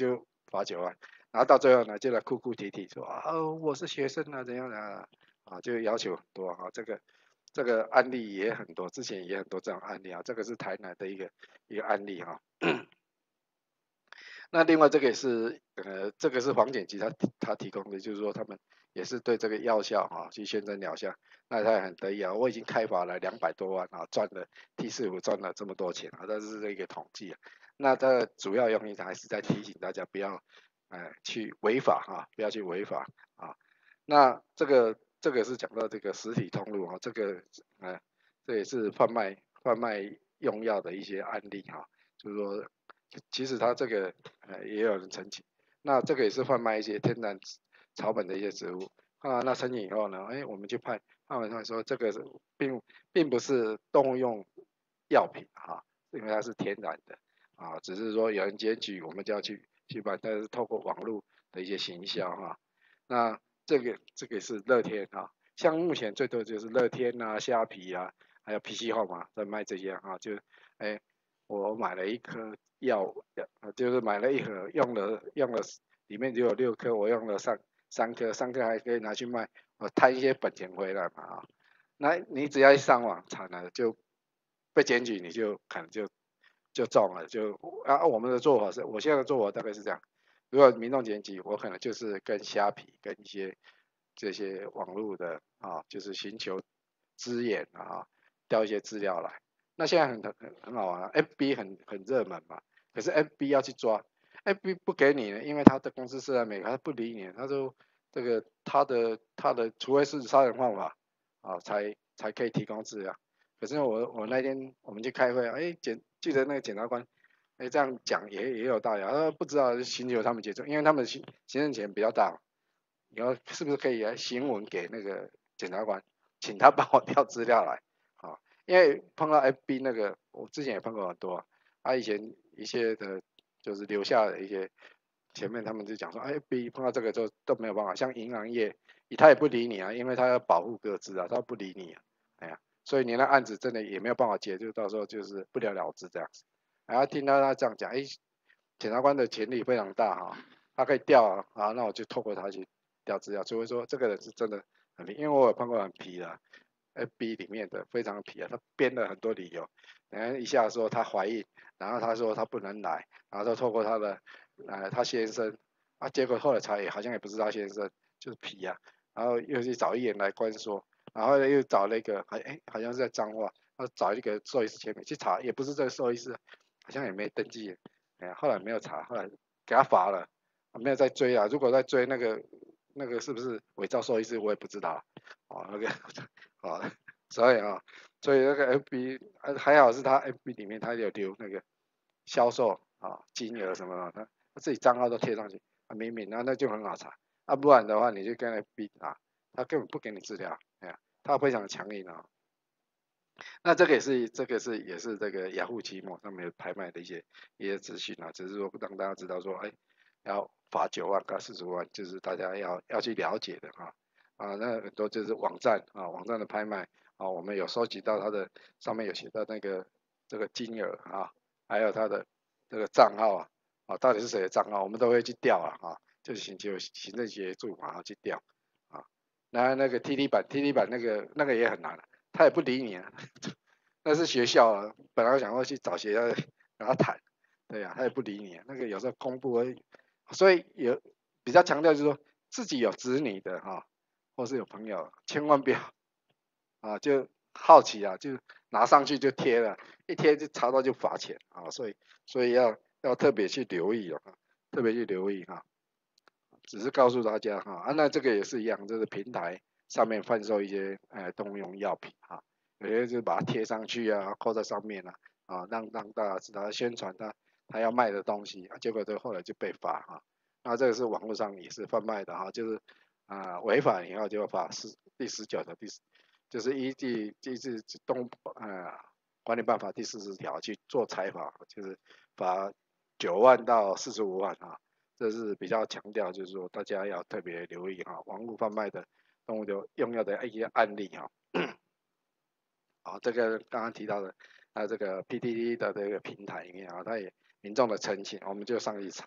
罚九万，然后到最后呢就来哭哭啼啼说啊我是学生啊怎样啊啊就要求很多啊，这个这个案例也很多，之前也很多这种案例啊，这个是台南的一个一个案例哈、啊。那另外这个也是呃这个是黄检局他他提供的，就是说他们也是对这个药效哈、啊、去宣称疗效，那他也很得意啊，我已经开罚了两百多万啊，赚了 T 四五赚了这么多钱啊，这是一个统计啊。那它的主要用意还是在提醒大家不要呃去违法啊，不要去违法啊。那这个这个是讲到这个实体通路啊，这个呃这也是贩卖贩卖用药的一些案例哈、啊，就是说其实它这个呃也有人申请，那这个也是贩卖一些天然草本的一些植物啊，那申请以后呢，哎我们就判判完上说这个并并不是动物用药品哈、啊，因为它是天然的啊，只是说有人检举我们就要去去办，但是透过网络的一些行销哈、啊，那这个这个是乐天啊，像目前最多就是乐天啊、虾皮啊，还有 P C Home 嘛，在卖这些啊，就哎我买了一颗药，就是买了一盒，用了用了里面只有六颗，我用了三三颗，三颗还可以拿去卖，我摊一些本钱回来嘛啊，那你只要一上网查呢，就被检举，你就可能就就中了，就啊我们的做法是，我现在的做法大概是这样。如果民众检举，我可能就是跟虾皮、跟一些这些网络的啊，就是寻求资源啊，调一些资料来。那现在很很很好玩啊 ，F B 很很热门嘛，可是 F B 要去抓，F B 不给你呢，因为他的公司是在美国，他不理你，他说这个他的他的，除非是杀人犯法啊，才才可以提供资料。可是我我那天我们去开会，哎，检记得那个检察官。哎，这样讲也也有道理啊。他不知道寻求他们节奏，因为他们行行政权比较大，你要是不是可以来行文给那个检察官，请他帮我调资料来啊？因为碰到 F B 那个，我之前也碰过很多，啊，以前一些的，就是留下的一些，前面他们就讲说，哎，F B 碰到这个就都没有办法，像银行业，他也不理你啊，因为他要保护各自啊，他不理你啊，哎呀，所以你那案子真的也没有办法结，就到时候就是不了了之这样子。然后听到他这样讲，哎，检察官的权力非常大哈、啊，他可以调啊，啊，那我就透过他去调资料，除非说这个人是真的很皮，因为我有碰过很皮的 F B 里面的非常皮啊，他编了很多理由，然后一下说她怀孕，然后他说他不能来，然后都透过他的呃他先生啊，结果后来查也好像也不是他先生，就是皮啊，然后又去找议员来关说，然后又找那个还哎好像是在彰化，然后找一个兽医师签名去查，也不是这个兽医师。好像也没登记，哎呀，后来没有查，后来给他罚了，没有再追啊。如果再追那个那个是不是伪造兽医师，我也不知道。哦，那个哦，所以啊，所以那个 F B 还好是他 F B 里面他有留那个销售啊金额什么的，他他自己账号都贴上去，啊明明那那就很好查，啊不然的话你就跟 F B 啊，他根本不给你资料，哎呀，他非常强硬啊。那这个也是这个是也是这个雅虎奇摩上面拍卖的一些一些资讯啊，只是说让大家知道说，哎，要罚九万跟四十万，就是大家要要去了解的啊啊，那很多就是网站啊，网站的拍卖啊，我们有收集到它的上面有写到那个这个金额啊，还有它的这个账号啊，啊到底是谁的账号，我们都会去调啊啊，就是请求行政协助啊去调啊，那那个 T T 版 T T 版那个那个也很难。他也不理你啊，那是学校啊，本来想要去找学校跟他谈，对呀、啊，他也不理你啊，那个有时候公布而已，所以有比较强调就是说自己有子女的哈、啊，或是有朋友，千万不要啊，就好奇啊，就拿上去就贴了，一贴就查到就罚钱啊，所以所以要要特别去留意啊，特别去留意哈、啊，只是告诉大家哈啊，那这个也是一样，就是平台上面贩售一些呃动用药品哈，有些就把它贴上去啊，扣在上面啊，啊让让大家知道宣传他他要卖的东西，啊、结果这后来就被罚哈，那这个是网络上也是贩卖的哈，就是啊违反以后就罚十第十九条第十，就是依第第是东呃管理办法第四十条去做采访，就是罚九万到四十五万啊。这是比较强调，就是说大家要特别留意哈，网络贩卖的动物的用药的一些案例哈。好，这个刚刚提到的，啊，这个 P T T 的这个平台里面啊，它也民众的澄清，我们就上去查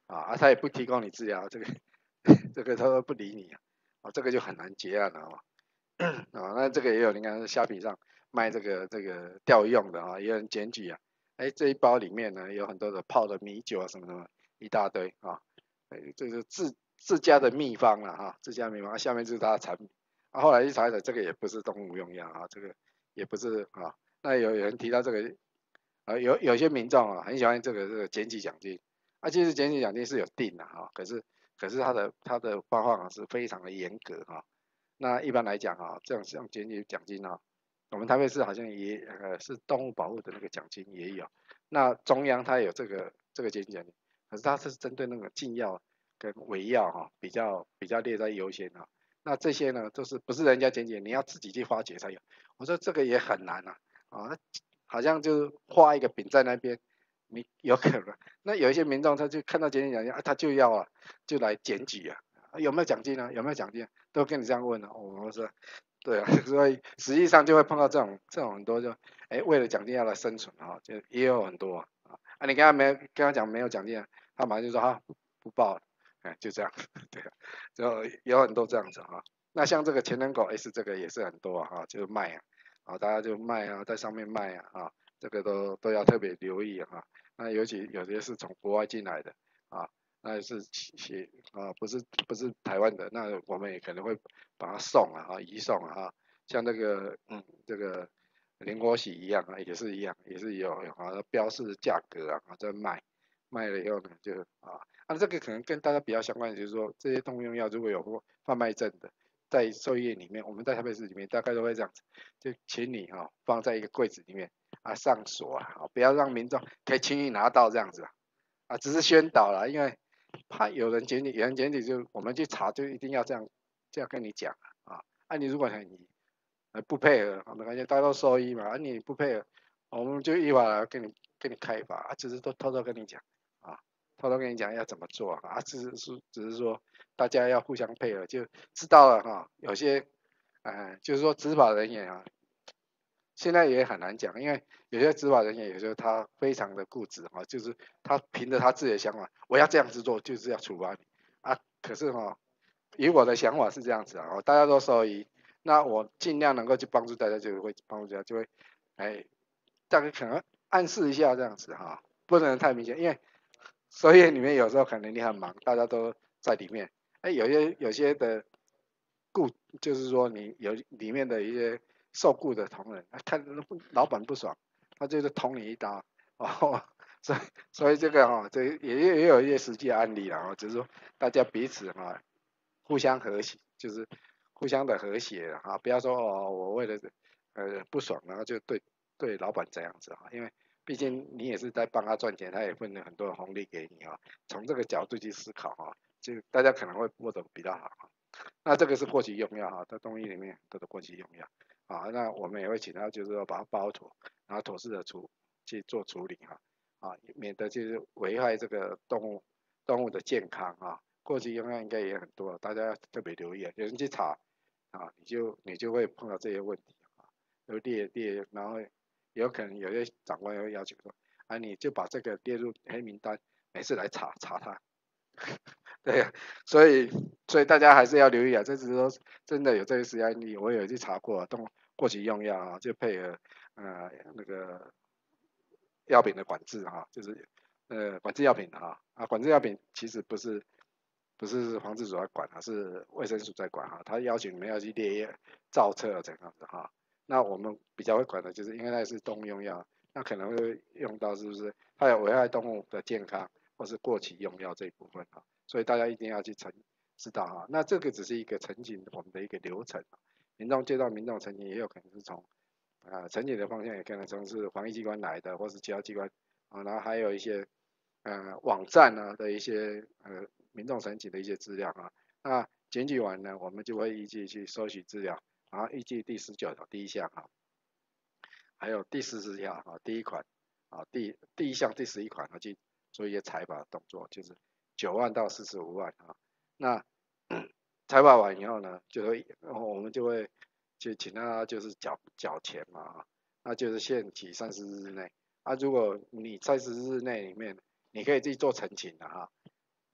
啊啊，他也不提供你治疗，这个这个他都不理你啊，啊这个就很难结案了啊。啊，那这个也有，你看虾皮上卖这个这个钓鱼用的啊，也有人检举啊，哎这一包里面呢有很多的泡的米酒啊什么什么一大堆啊，哎这是自自家的秘方了哈，自家秘方，下面就是它的产品，啊后来一查一查，这个也不是动物用药啊，这个也不是啊，那有有人提到这个，啊有有些民众啊很喜欢这个这个检举奖金，啊其实检举奖金是有定的哈，可是可是它的它的发放啊是非常的严格哈。那一般来讲啊，这种像检举奖金啊，我们台北市好像也呃是动物保护的那个奖金也有，那中央它也有这个这个检举奖金，可是它是针对那个禁药跟违药哈、比较比较列在优先啊。那这些呢都是不是人家检举，你要自己去发掘才有。我说这个也很难啊，啊，好像就是画一个饼在那边，你有可能。那有一些民众他就看到检举奖金啊，他就要啊，就来检举啊，有没有奖金啊？有没有奖金啊？都跟你这样问啊。我说，对啊，所以实际上就会碰到这种这种很多就，哎，为了奖金要来生存啊，就也有很多啊。啊，你跟他没跟他讲没有奖金啊，他马上就说啊不不报了，哎，就这样，对啊，就有很多这样子啊。那像这个前人狗 S 这个也是很多啊，哈，就是卖啊，啊，大家就卖啊，在上面卖啊，啊，这个都都要特别留意啊。那尤其有些是从国外进来的啊，那是写啊，不是不是台湾的，那我们也可能会把它送啊，啊移送啊，像那个嗯这个林国喜一样啊，也是一样，也是有有啊标示价格啊，在卖，卖了以后呢就啊，那这个可能跟大家比较相关的就是说，这些动物用药如果有贩卖证的，在兽医院里面，我们在台北市里面大概都会这样子，就请你哈、放在一个柜子里面啊上锁啊，不要让民众可以轻易拿到这样子啊，啊只是宣导啦，因为怕有人检举，有人检举就我们去查就一定要这样这样跟你讲啊，啊你如果你呃不配合，啊没关系，大家都兽医嘛，啊你不配合，我们就依法来跟你跟你开罚，啊只是都偷偷跟你讲啊，偷偷跟你讲要怎么做啊，只是说只是说大家要互相配合，就知道了哈，有些呃就是说执法人员啊。现在也很难讲，因为有些执法人员有时候他非常的固执哈，就是他凭着他自己的想法，我要这样子做就是要处罚你啊。可是哈，以我的想法是这样子啊，大家都受益，那我尽量能够去帮助大家，就会帮助大家，就会哎，大概可能暗示一下这样子哈，不能太明显，因为所以里面有时候可能你很忙，大家都在里面，哎，有些有些的雇就是说你有里面的一些受雇的同仁，看老板不爽，他就是捅你一刀，哦，所以所以这个哈、哦，这也也有一些实际案例啦，哦，只是说大家彼此哈、哦、互相和谐，就是互相的和谐啊，不要说哦我为了呃不爽，然后就对对老板这样子啊，因为毕竟你也是在帮他赚钱，他也分了很多的红利给你啊，从这个角度去思考啊，就大家可能会过得比较好。那这个是过期用药哈，在中医里面都是过期用药啊。那我们也会请他，就是说把它包妥，然后妥适的处去做处理哈啊，免得就是危害这个动物动物的健康啊。过期用药应该也很多，大家要特别留意啊。有人去查啊，你就你就会碰到这些问题啊，有列列，然后有可能有些长官会要求说啊，你就把这个列入黑名单，每次来查查他。对，所以所以大家还是要留意啊，这只是说真的有这个实际案例，我有去查过、啊，动过期用药啊，就配合呃那个药品的管制哈、啊，就是呃管制药品哈啊，管制药品其实不是不是防治署在管啊，是卫生署在管哈、啊，他要求你们要去列造册这样子哈、那我们比较会管的就是因为那是动物用药，那可能会用到是不是它有危害动物的健康或是过期用药这一部分啊。所以大家一定要去澄知道哈，那这个只是一个澄清我们的一个流程，民众接到民众澄清，也有可能是从啊澄清的方向，也可能从是防疫机关来的，或是其他机关啊，然后还有一些呃网站呢的一些呃民众澄清的一些资料啊，那检举完呢，我们就会依据去收取资料，然后依据第十九条第一项哈，还有第四十条啊第一款啊第第一项第十一款啊去做一些采罚动作，就是九万到四十五万啊。那采罚完以后呢，就会我们就会就请他就是缴缴钱嘛，那就是限期三十日内啊。如果你三十日内里面，你可以自己做澄清的哈，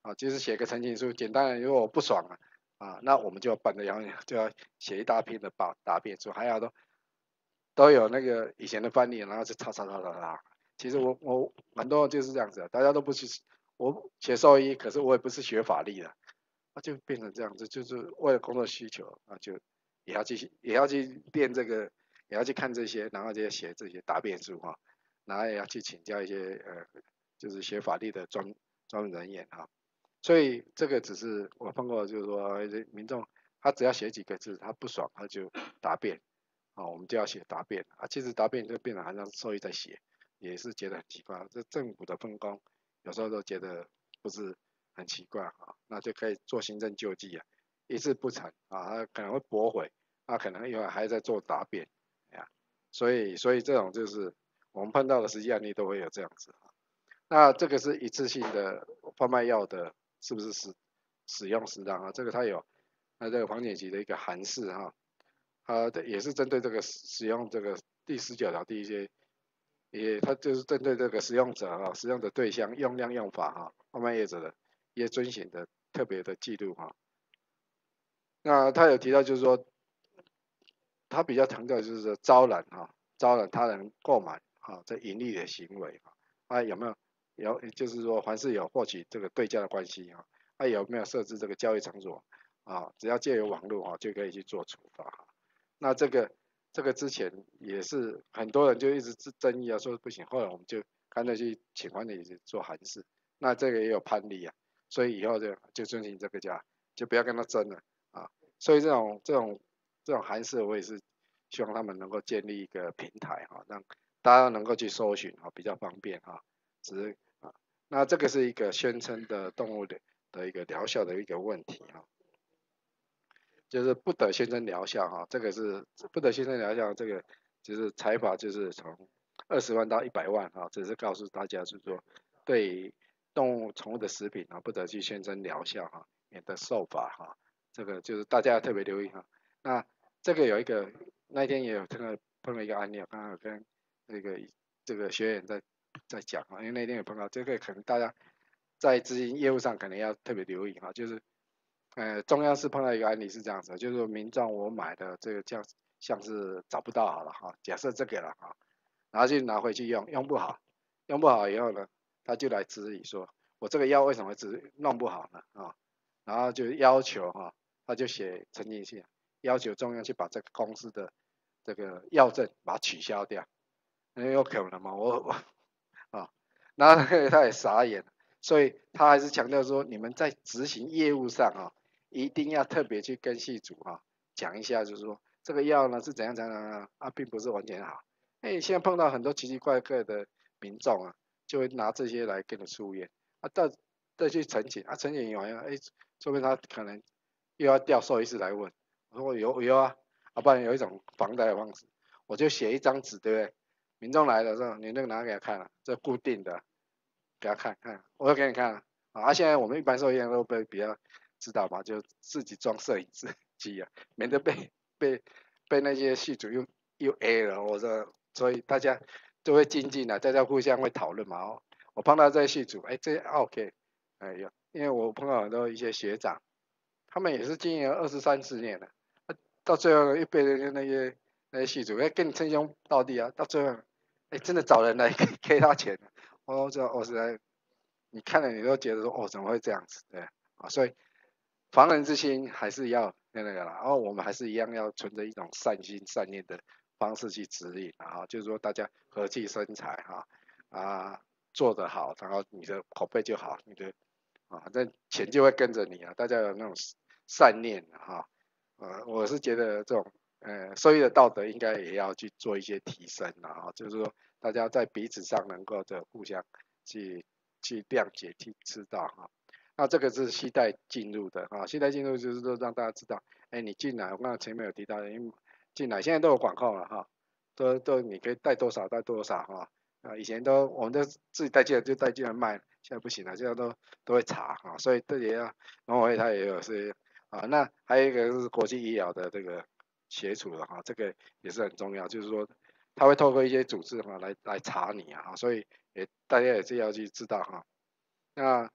啊，就是写个陈情书，简单的，如果我不爽啊，啊，那我们就办的，然后就要写一大篇的答答辩书，还要都都有那个以前的范例，然后就抄抄抄抄抄。其实我我蛮多就是这样子的，大家都不是我写兽医，可是我也不是学法律的，那就变成这样子，就是为了工作需求，啊就也要去也要去练这个，也要去看这些，然后就要写这些答辩书哈，然后也要去请教一些呃，就是学法律的专专门人员哈。所以这个只是我碰过，就是说民众他只要写几个字，他不爽他就答辩，啊，我们就要写答辩啊。其实答辩就变成好像兽医在写，也是觉得很奇怪。这政府的分工有时候都觉得不是很奇怪啊，那就可以做行政救济啊，一事不成啊，他可能会驳回，他可能以后还在做答辩，呀，所以所以这种就是我们碰到的实际案例都会有这样子。那这个是一次性的贩卖药的，是不是使使用适当啊？这个它有那这个黄检局的一个函释哈，它的也是针对这个使用这个第十九条第一些，也它就是针对这个使用者啊，使用的对象、用量、用法哈，贩卖业者的一些遵循的特别的记录哈。那他有提到就是说，他比较强调就是说招揽哈，招揽他人购买啊这盈利的行为啊，啊有没有有就是说凡是有获取这个对价的关系啊，啊有没有设置这个交易场所啊，只要借由网络啊就可以去做处罚。那这个这个之前也是很多人就一直争议啊，说不行，后来我们就干脆去请管理局做函释，那这个也有判例啊，所以以后就就遵循这个价，就不要跟他争了啊。所以这种这种这种函释，我也是希望他们能够建立一个平台哈，让大家能够去搜寻哈，比较方便哈。只是啊，那这个是一个宣称的动物的的一个疗效的一个问题哈，就是不得宣称疗效哈，这个是不得宣称疗效，这个就是裁罚就是从二十万到一百万哈，只是告诉大家就是说对动物宠物的食品啊，不得去宣称疗效哈，免得受罚哈。这个就是大家要特别留意哈。那这个有一个那天也有碰到碰到一个案例，我刚刚有跟那个这个学员在在讲啊，因为那天有碰到这个，可能大家在执行业务上可能要特别留意哈，就是呃中央是碰到一个案例是这样子，就是民众我买的这个像像是找不到好了哈，假设这个了哈，然后就拿回去用，用不好，用不好以后呢，他就来质疑说，我这个药为什么只弄不好呢啊？然后就要求哈，他就写陈情信，要求中央去把这个公司的这个药证把它取消掉，那有可能吗？我我啊，然后他也傻眼，所以他还是强调说，你们在执行业务上啊，一定要特别去跟系主啊讲一下，就是说这个药呢是怎样怎样怎样啊，并不是完全好。哎，现在碰到很多奇奇怪怪的民众啊，就会拿这些来跟你诉愿啊，到再去陈情啊，陈情完了，哎，说明他可能又要调兽医师来问，我说有有啊，啊不然有一种防呆的方式，我就写一张纸，对不对？民众来的时候，你那个拿给他看了，这固定的，给他看看，我就给你看了。啊，现在我们一般兽医院都被比较知道嘛，就自己装摄影机啊，免得被被被那些系主又又 A 了，我说，所以大家都会精进的，大家互相会讨论嘛。哦，我碰到这些系主，哎，这 OK，哎呀，因为我碰到很多一些学长，他们也是经营了二十三十年了，到最后又被那些那些系主，哎，跟你称兄道弟啊，到最后，哎，真的找人来给给他钱，我这我实在，你看了你都觉得说，哦，怎么会这样子？对啊，所以防人之心还是要那个啦，然后我们还是一样要存着一种善心善念的方式去指引啊，就是说大家和气生财哈啊，做得好，然后你的口碑就好，你的啊，反正钱就会跟着你啊，大家有那种善念哈。呃，我是觉得这种呃，兽医的道德应该也要去做一些提升啊，就是说大家在彼此上能够的互相去去谅解、去知道哈。那这个是期待进入的啊，期待进入就是说让大家知道，哎，你进来，我刚才前面有提到，因为进来现在都有管控了哈，都都你可以带多少带多少哈，啊，以前都我们都自己带进来就带进来卖，现在不行了，现在都都会查啊，所以这也要农委会它也有是。啊，那还有一个是国际医疗的这个协助的哈，这个也是很重要，就是说他会透过一些组织哈来来查你啊，所以也大家也是要去知道哈。那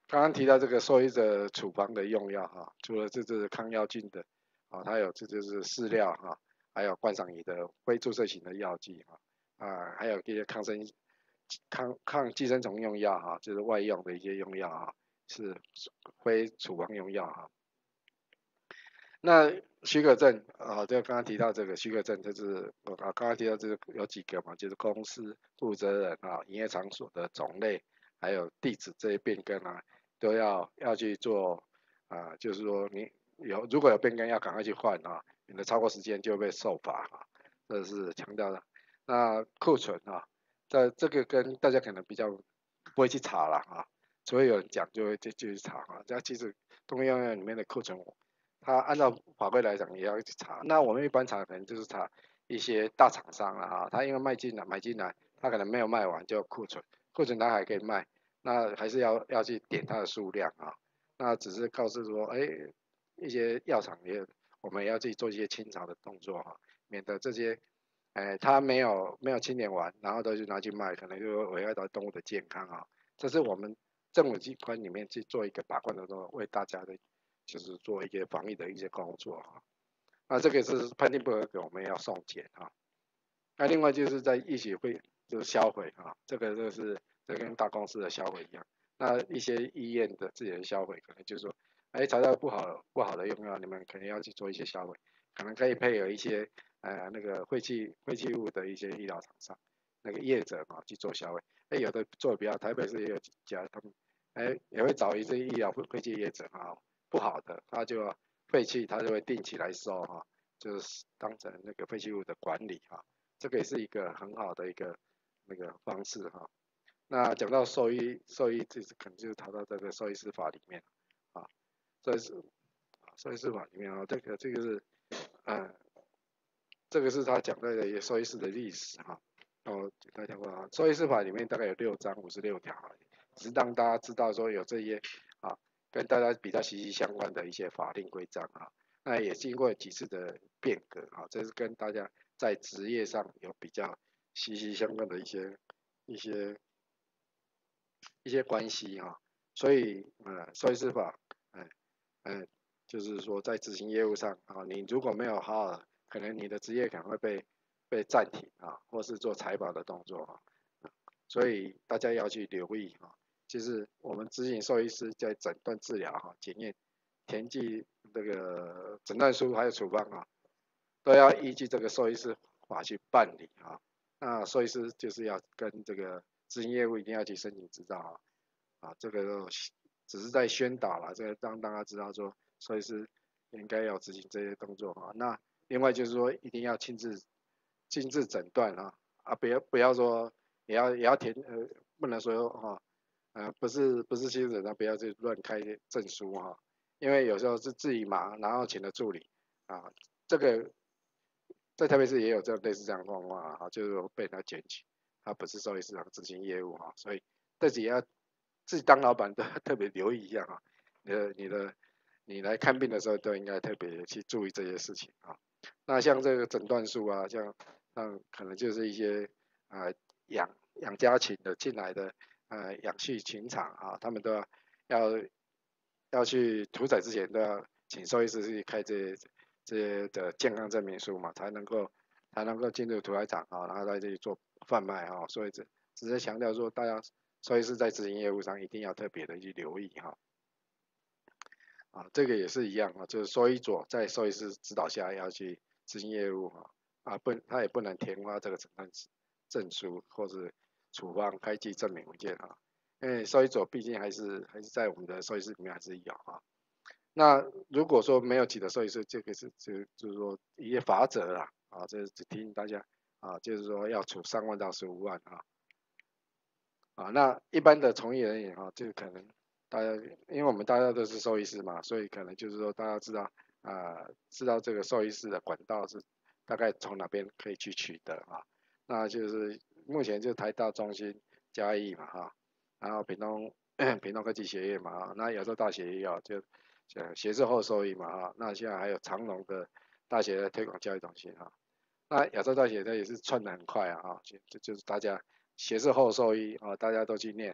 刚刚提到这个受益者处方的用药哈，除了这是抗药性的，啊，它有这就是饲料哈，还有观赏鱼的非注射型的药剂哈，啊，还有一些抗生抗抗寄生虫用药哈，就是外用的一些用药哈，是非处方用药哈。那许可证啊，就刚刚提到这个许可证，就是我刚刚提到这个有几个嘛，就是公司负责人啊、营业场所的种类，还有地址这些变更啊，都要要去做啊，就是说你有如果有变更要赶快去换啊，免得超过时间就会被受罚啊，这是强调的。那库存啊，这这个跟大家可能比较不会去查了啊，除非有人讲就会就就去查啊，这其实动物药院里面的库存。他按照法规来讲也要去查，那我们一般查可能就是查一些大厂商了哈，他因为卖进来买进来，他可能没有卖完就库存，库存他还可以卖，那还是要要去点它的数量啊，那只是告诉说，哎，一些药厂也我们也要自己做一些清查的动作哈，免得这些，哎，他没有没有清点完，然后都去拿去卖，可能就会危害到动物的健康啊，这是我们政府机关里面去做一个把关的动作，为大家的。就是做一些防疫的一些工作哈。那这个是判定不合格，我们要送检哈。那另外就是在一起会就是销毁哈，这个就是这跟大公司的销毁一样。那一些医院的自己的销毁，可能就是说，哎，查到不好不好的用药，你们可能要去做一些销毁，可能可以配合一些呃那个废弃废弃物的一些医疗厂商，那个业者啊去做销毁。哎，有的做的比较，台北市也有几家，他们哎也会找一些医疗废弃业者啊。不好的，他就废弃，他就会定期来收哈，就是当成那个废弃物的管理哈，这个也是一个很好的一个那个方式哈。那讲到兽医，兽医这是可能就是逃到这个兽医师法里面啊，兽医师兽医师法里面啊，这个这个是嗯，这个是他讲的一个兽医师的历史哈。哦，简单讲过啊，兽医师法里面大概有六章五十六条，只是让大家知道说有这些啊。跟大家比较息息相关的一些法令规章啊，那也经过几次的变革啊，这是跟大家在职业上有比较息息相关的一些一些一些关系哈、啊，所以呃，兽医师法，嗯、呃、嗯、呃，就是说在执行业务上啊，你如果没有好好，可能你的职业可能会被被暂停啊，或是做财保的动作啊，所以大家要去留意啊。就是我们执行兽医师在诊断治疗哈、检验、填记这个诊断书还有处方啊，都要依据这个兽医师法去办理啊。那兽医师就是要跟这个执行业务一定要去申请执照啊，啊，这个只是在宣导了，这个让大家知道说兽医师应该要执行这些动作啊。那另外就是说一定要亲自亲自诊断啊，啊，不要不要说也要也要填呃，不能说哈。呃，不是不是新人啊，不要去乱开证书哈、啊，因为有时候是自己忙，然后请了助理啊，这个在台北市也有这类似这样的状况啊，就是被他检举，他不是兽医市场执行业务哈、啊，所以自己要自己当老板都要特别留意一下啊，你的你的你来看病的时候都应该特别去注意这些事情啊。那像这个诊断书啊，像像可能就是一些啊、呃、养养家禽的进来的。呃养畜禽场啊，他们都要要要去屠宰之前都要请兽医师去开这些这些的健康证明书嘛，才能够才能够进入屠宰场啊，然后在这里做贩卖啊，所以这只是强调说，大家兽医师在执行业务上一定要特别的去留意哈。啊，这个也是一样啊，就是兽医佐在兽医师指导下要去执行业务哈，啊不，他也不能填发这个诊断证书或者处方开具证明文件啊，因为兽医佐毕竟还是还是在我们的兽医师里面还是有啊。那如果说没有取得兽医师，这个是就就是说一些罚则啦，啊，这是提醒大家啊，就是说要处三万到十五万啊。啊，那一般的从业人员哈，就可能大家，因为我们大家都是兽医师嘛，所以可能就是说大家知道啊、呃，知道这个兽医师的管道是大概从哪边可以去取得啊。那就是目前就台大、中心、嘉义嘛哈，然后屏东屏东科技协业嘛哈，那亚洲大学也有，就呃学士后兽医嘛哈，那现在还有长隆的大学的推广教育中心哈。那亚洲大学呢也是窜得很快啊，哈，就就就是大家学士后兽医啊，大家都去念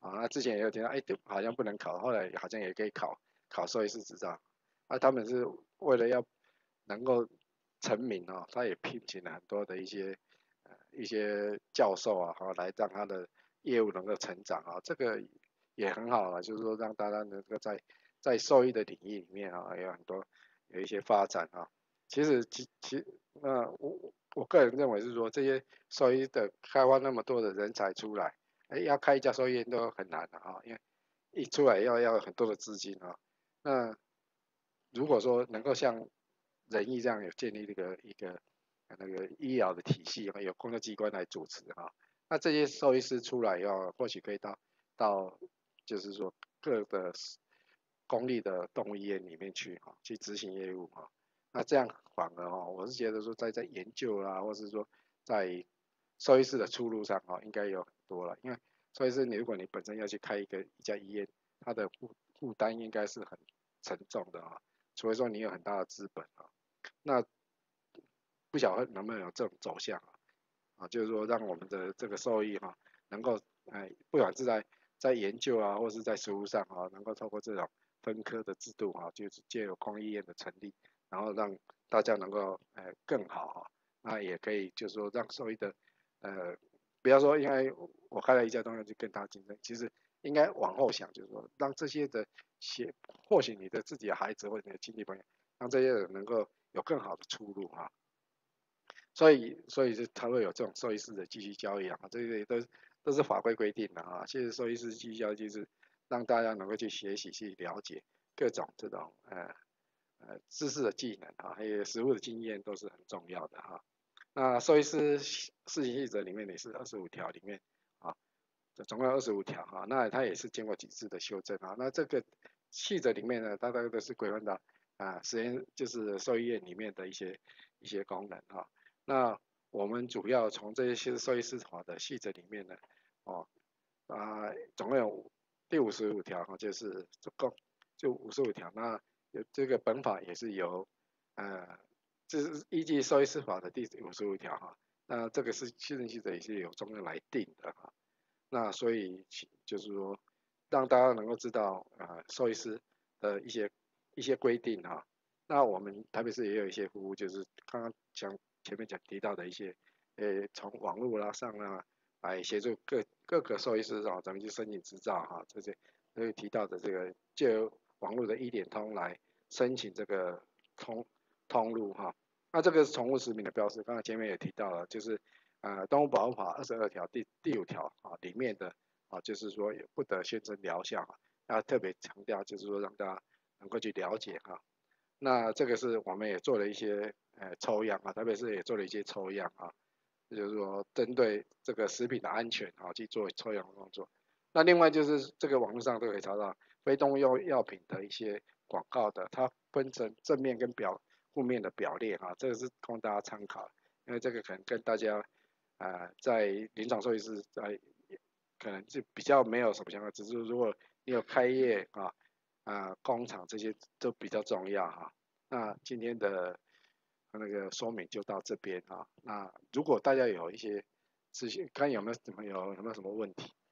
啊，那之前也有听到，哎，好像不能考，后来好像也可以考考兽医师执照。啊，他们是为了要能够成名啊，他也聘请了很多的一些呃一些教授啊，哈，来让他的业务能够成长啊，这个也很好了，就是说让大家能够在在兽医的领域里面啊，有很多有一些发展啊。其实其其那我我个人认为是说，这些兽医的开发那么多的人才出来，哎，要开一家兽医院都很难的啊，因为一出来要要很多的资金啊。那如果说能够像仁义这样有建立这个一个那个医疗的体系，有工作机关来主持哈，那这些兽医师出来以后，或许可以到到就是说各个公立的动物医院里面去哈，去执行业务哈。那这样反而哈，我是觉得说在在研究啦，或是说在兽医师的出路上哈，应该有很多了。因为兽医师你如果你本身要去开一个一家医院，它的负负担应该是很沉重的啊，除非说你有很大的资本啊。那不晓得能不能有这种走向啊？啊，就是说让我们的这个兽医哈，能够哎，不管是在在研究啊，或是在实务上啊，能够透过这种分科的制度啊，就是借由公益医院的成立，然后让大家能够哎更好哈，那也可以就是说让兽医的呃，不要说因为我开了一家东西就跟他竞争，其实应该往后想，就是说让这些的些，或许你的自己的孩子或者你的亲戚朋友，让这些人能够有更好的出路哈。所以，所以是才会有这种兽医师的继续交易啊，这些都都是法规规定的啊。其实兽医师继续交易就是让大家能够去学习、去了解各种这种呃呃知识的技能啊，还有实务的经验都是很重要的哈。那兽医师试行细则里面也是二十五条里面啊，总共二十五条哈，那它也是经过几次的修正啊。那这个细则里面呢，它大概都是规范到啊实验就是兽医院里面的一些一些功能哈。那我们主要从这些兽医师法的细则里面呢，哦啊，总共有第五十五条哈，就是总共就五十五条。那有这个本法也是由呃，这是依据兽医师法的第五十五条哈。那这个是行政细则也是由中央来定的哈。那所以就是说，让大家能够知道啊，兽医师的一些一些规定哈。那我们台北市也有一些服务，就是刚刚讲前面讲提到的一些，呃，从网络啦上啊，来协助各各个兽医师啊，咱们去申请执照哈，这些都有提到的这个借由网络的一点通来申请这个通通路哈。那这个是宠物食品的标识，刚才前面也提到了，就是呃动物保护法二十二条第第五条啊里面的啊，就是说也不得宣称疗效啊，要特别强调就是说让大家能够去了解哈。那这个是我们也做了一些呃抽样啊，特别是也做了一些抽样啊，就是说针对这个食品的安全啊去做抽样的工作。那另外就是这个网络上都可以查到非动用药品的一些广告的，它分成正面跟表负面的表列啊，这个是供大家参考，因为这个可能跟大家啊、呃、在临床兽医师在可能就比较没有什么相关，只是如果你有开业啊啊、呃、工厂这些都比较重要哈。那今天的那个说明就到这边啊。那如果大家有一些资讯，看有没有什么有有没有什么问题？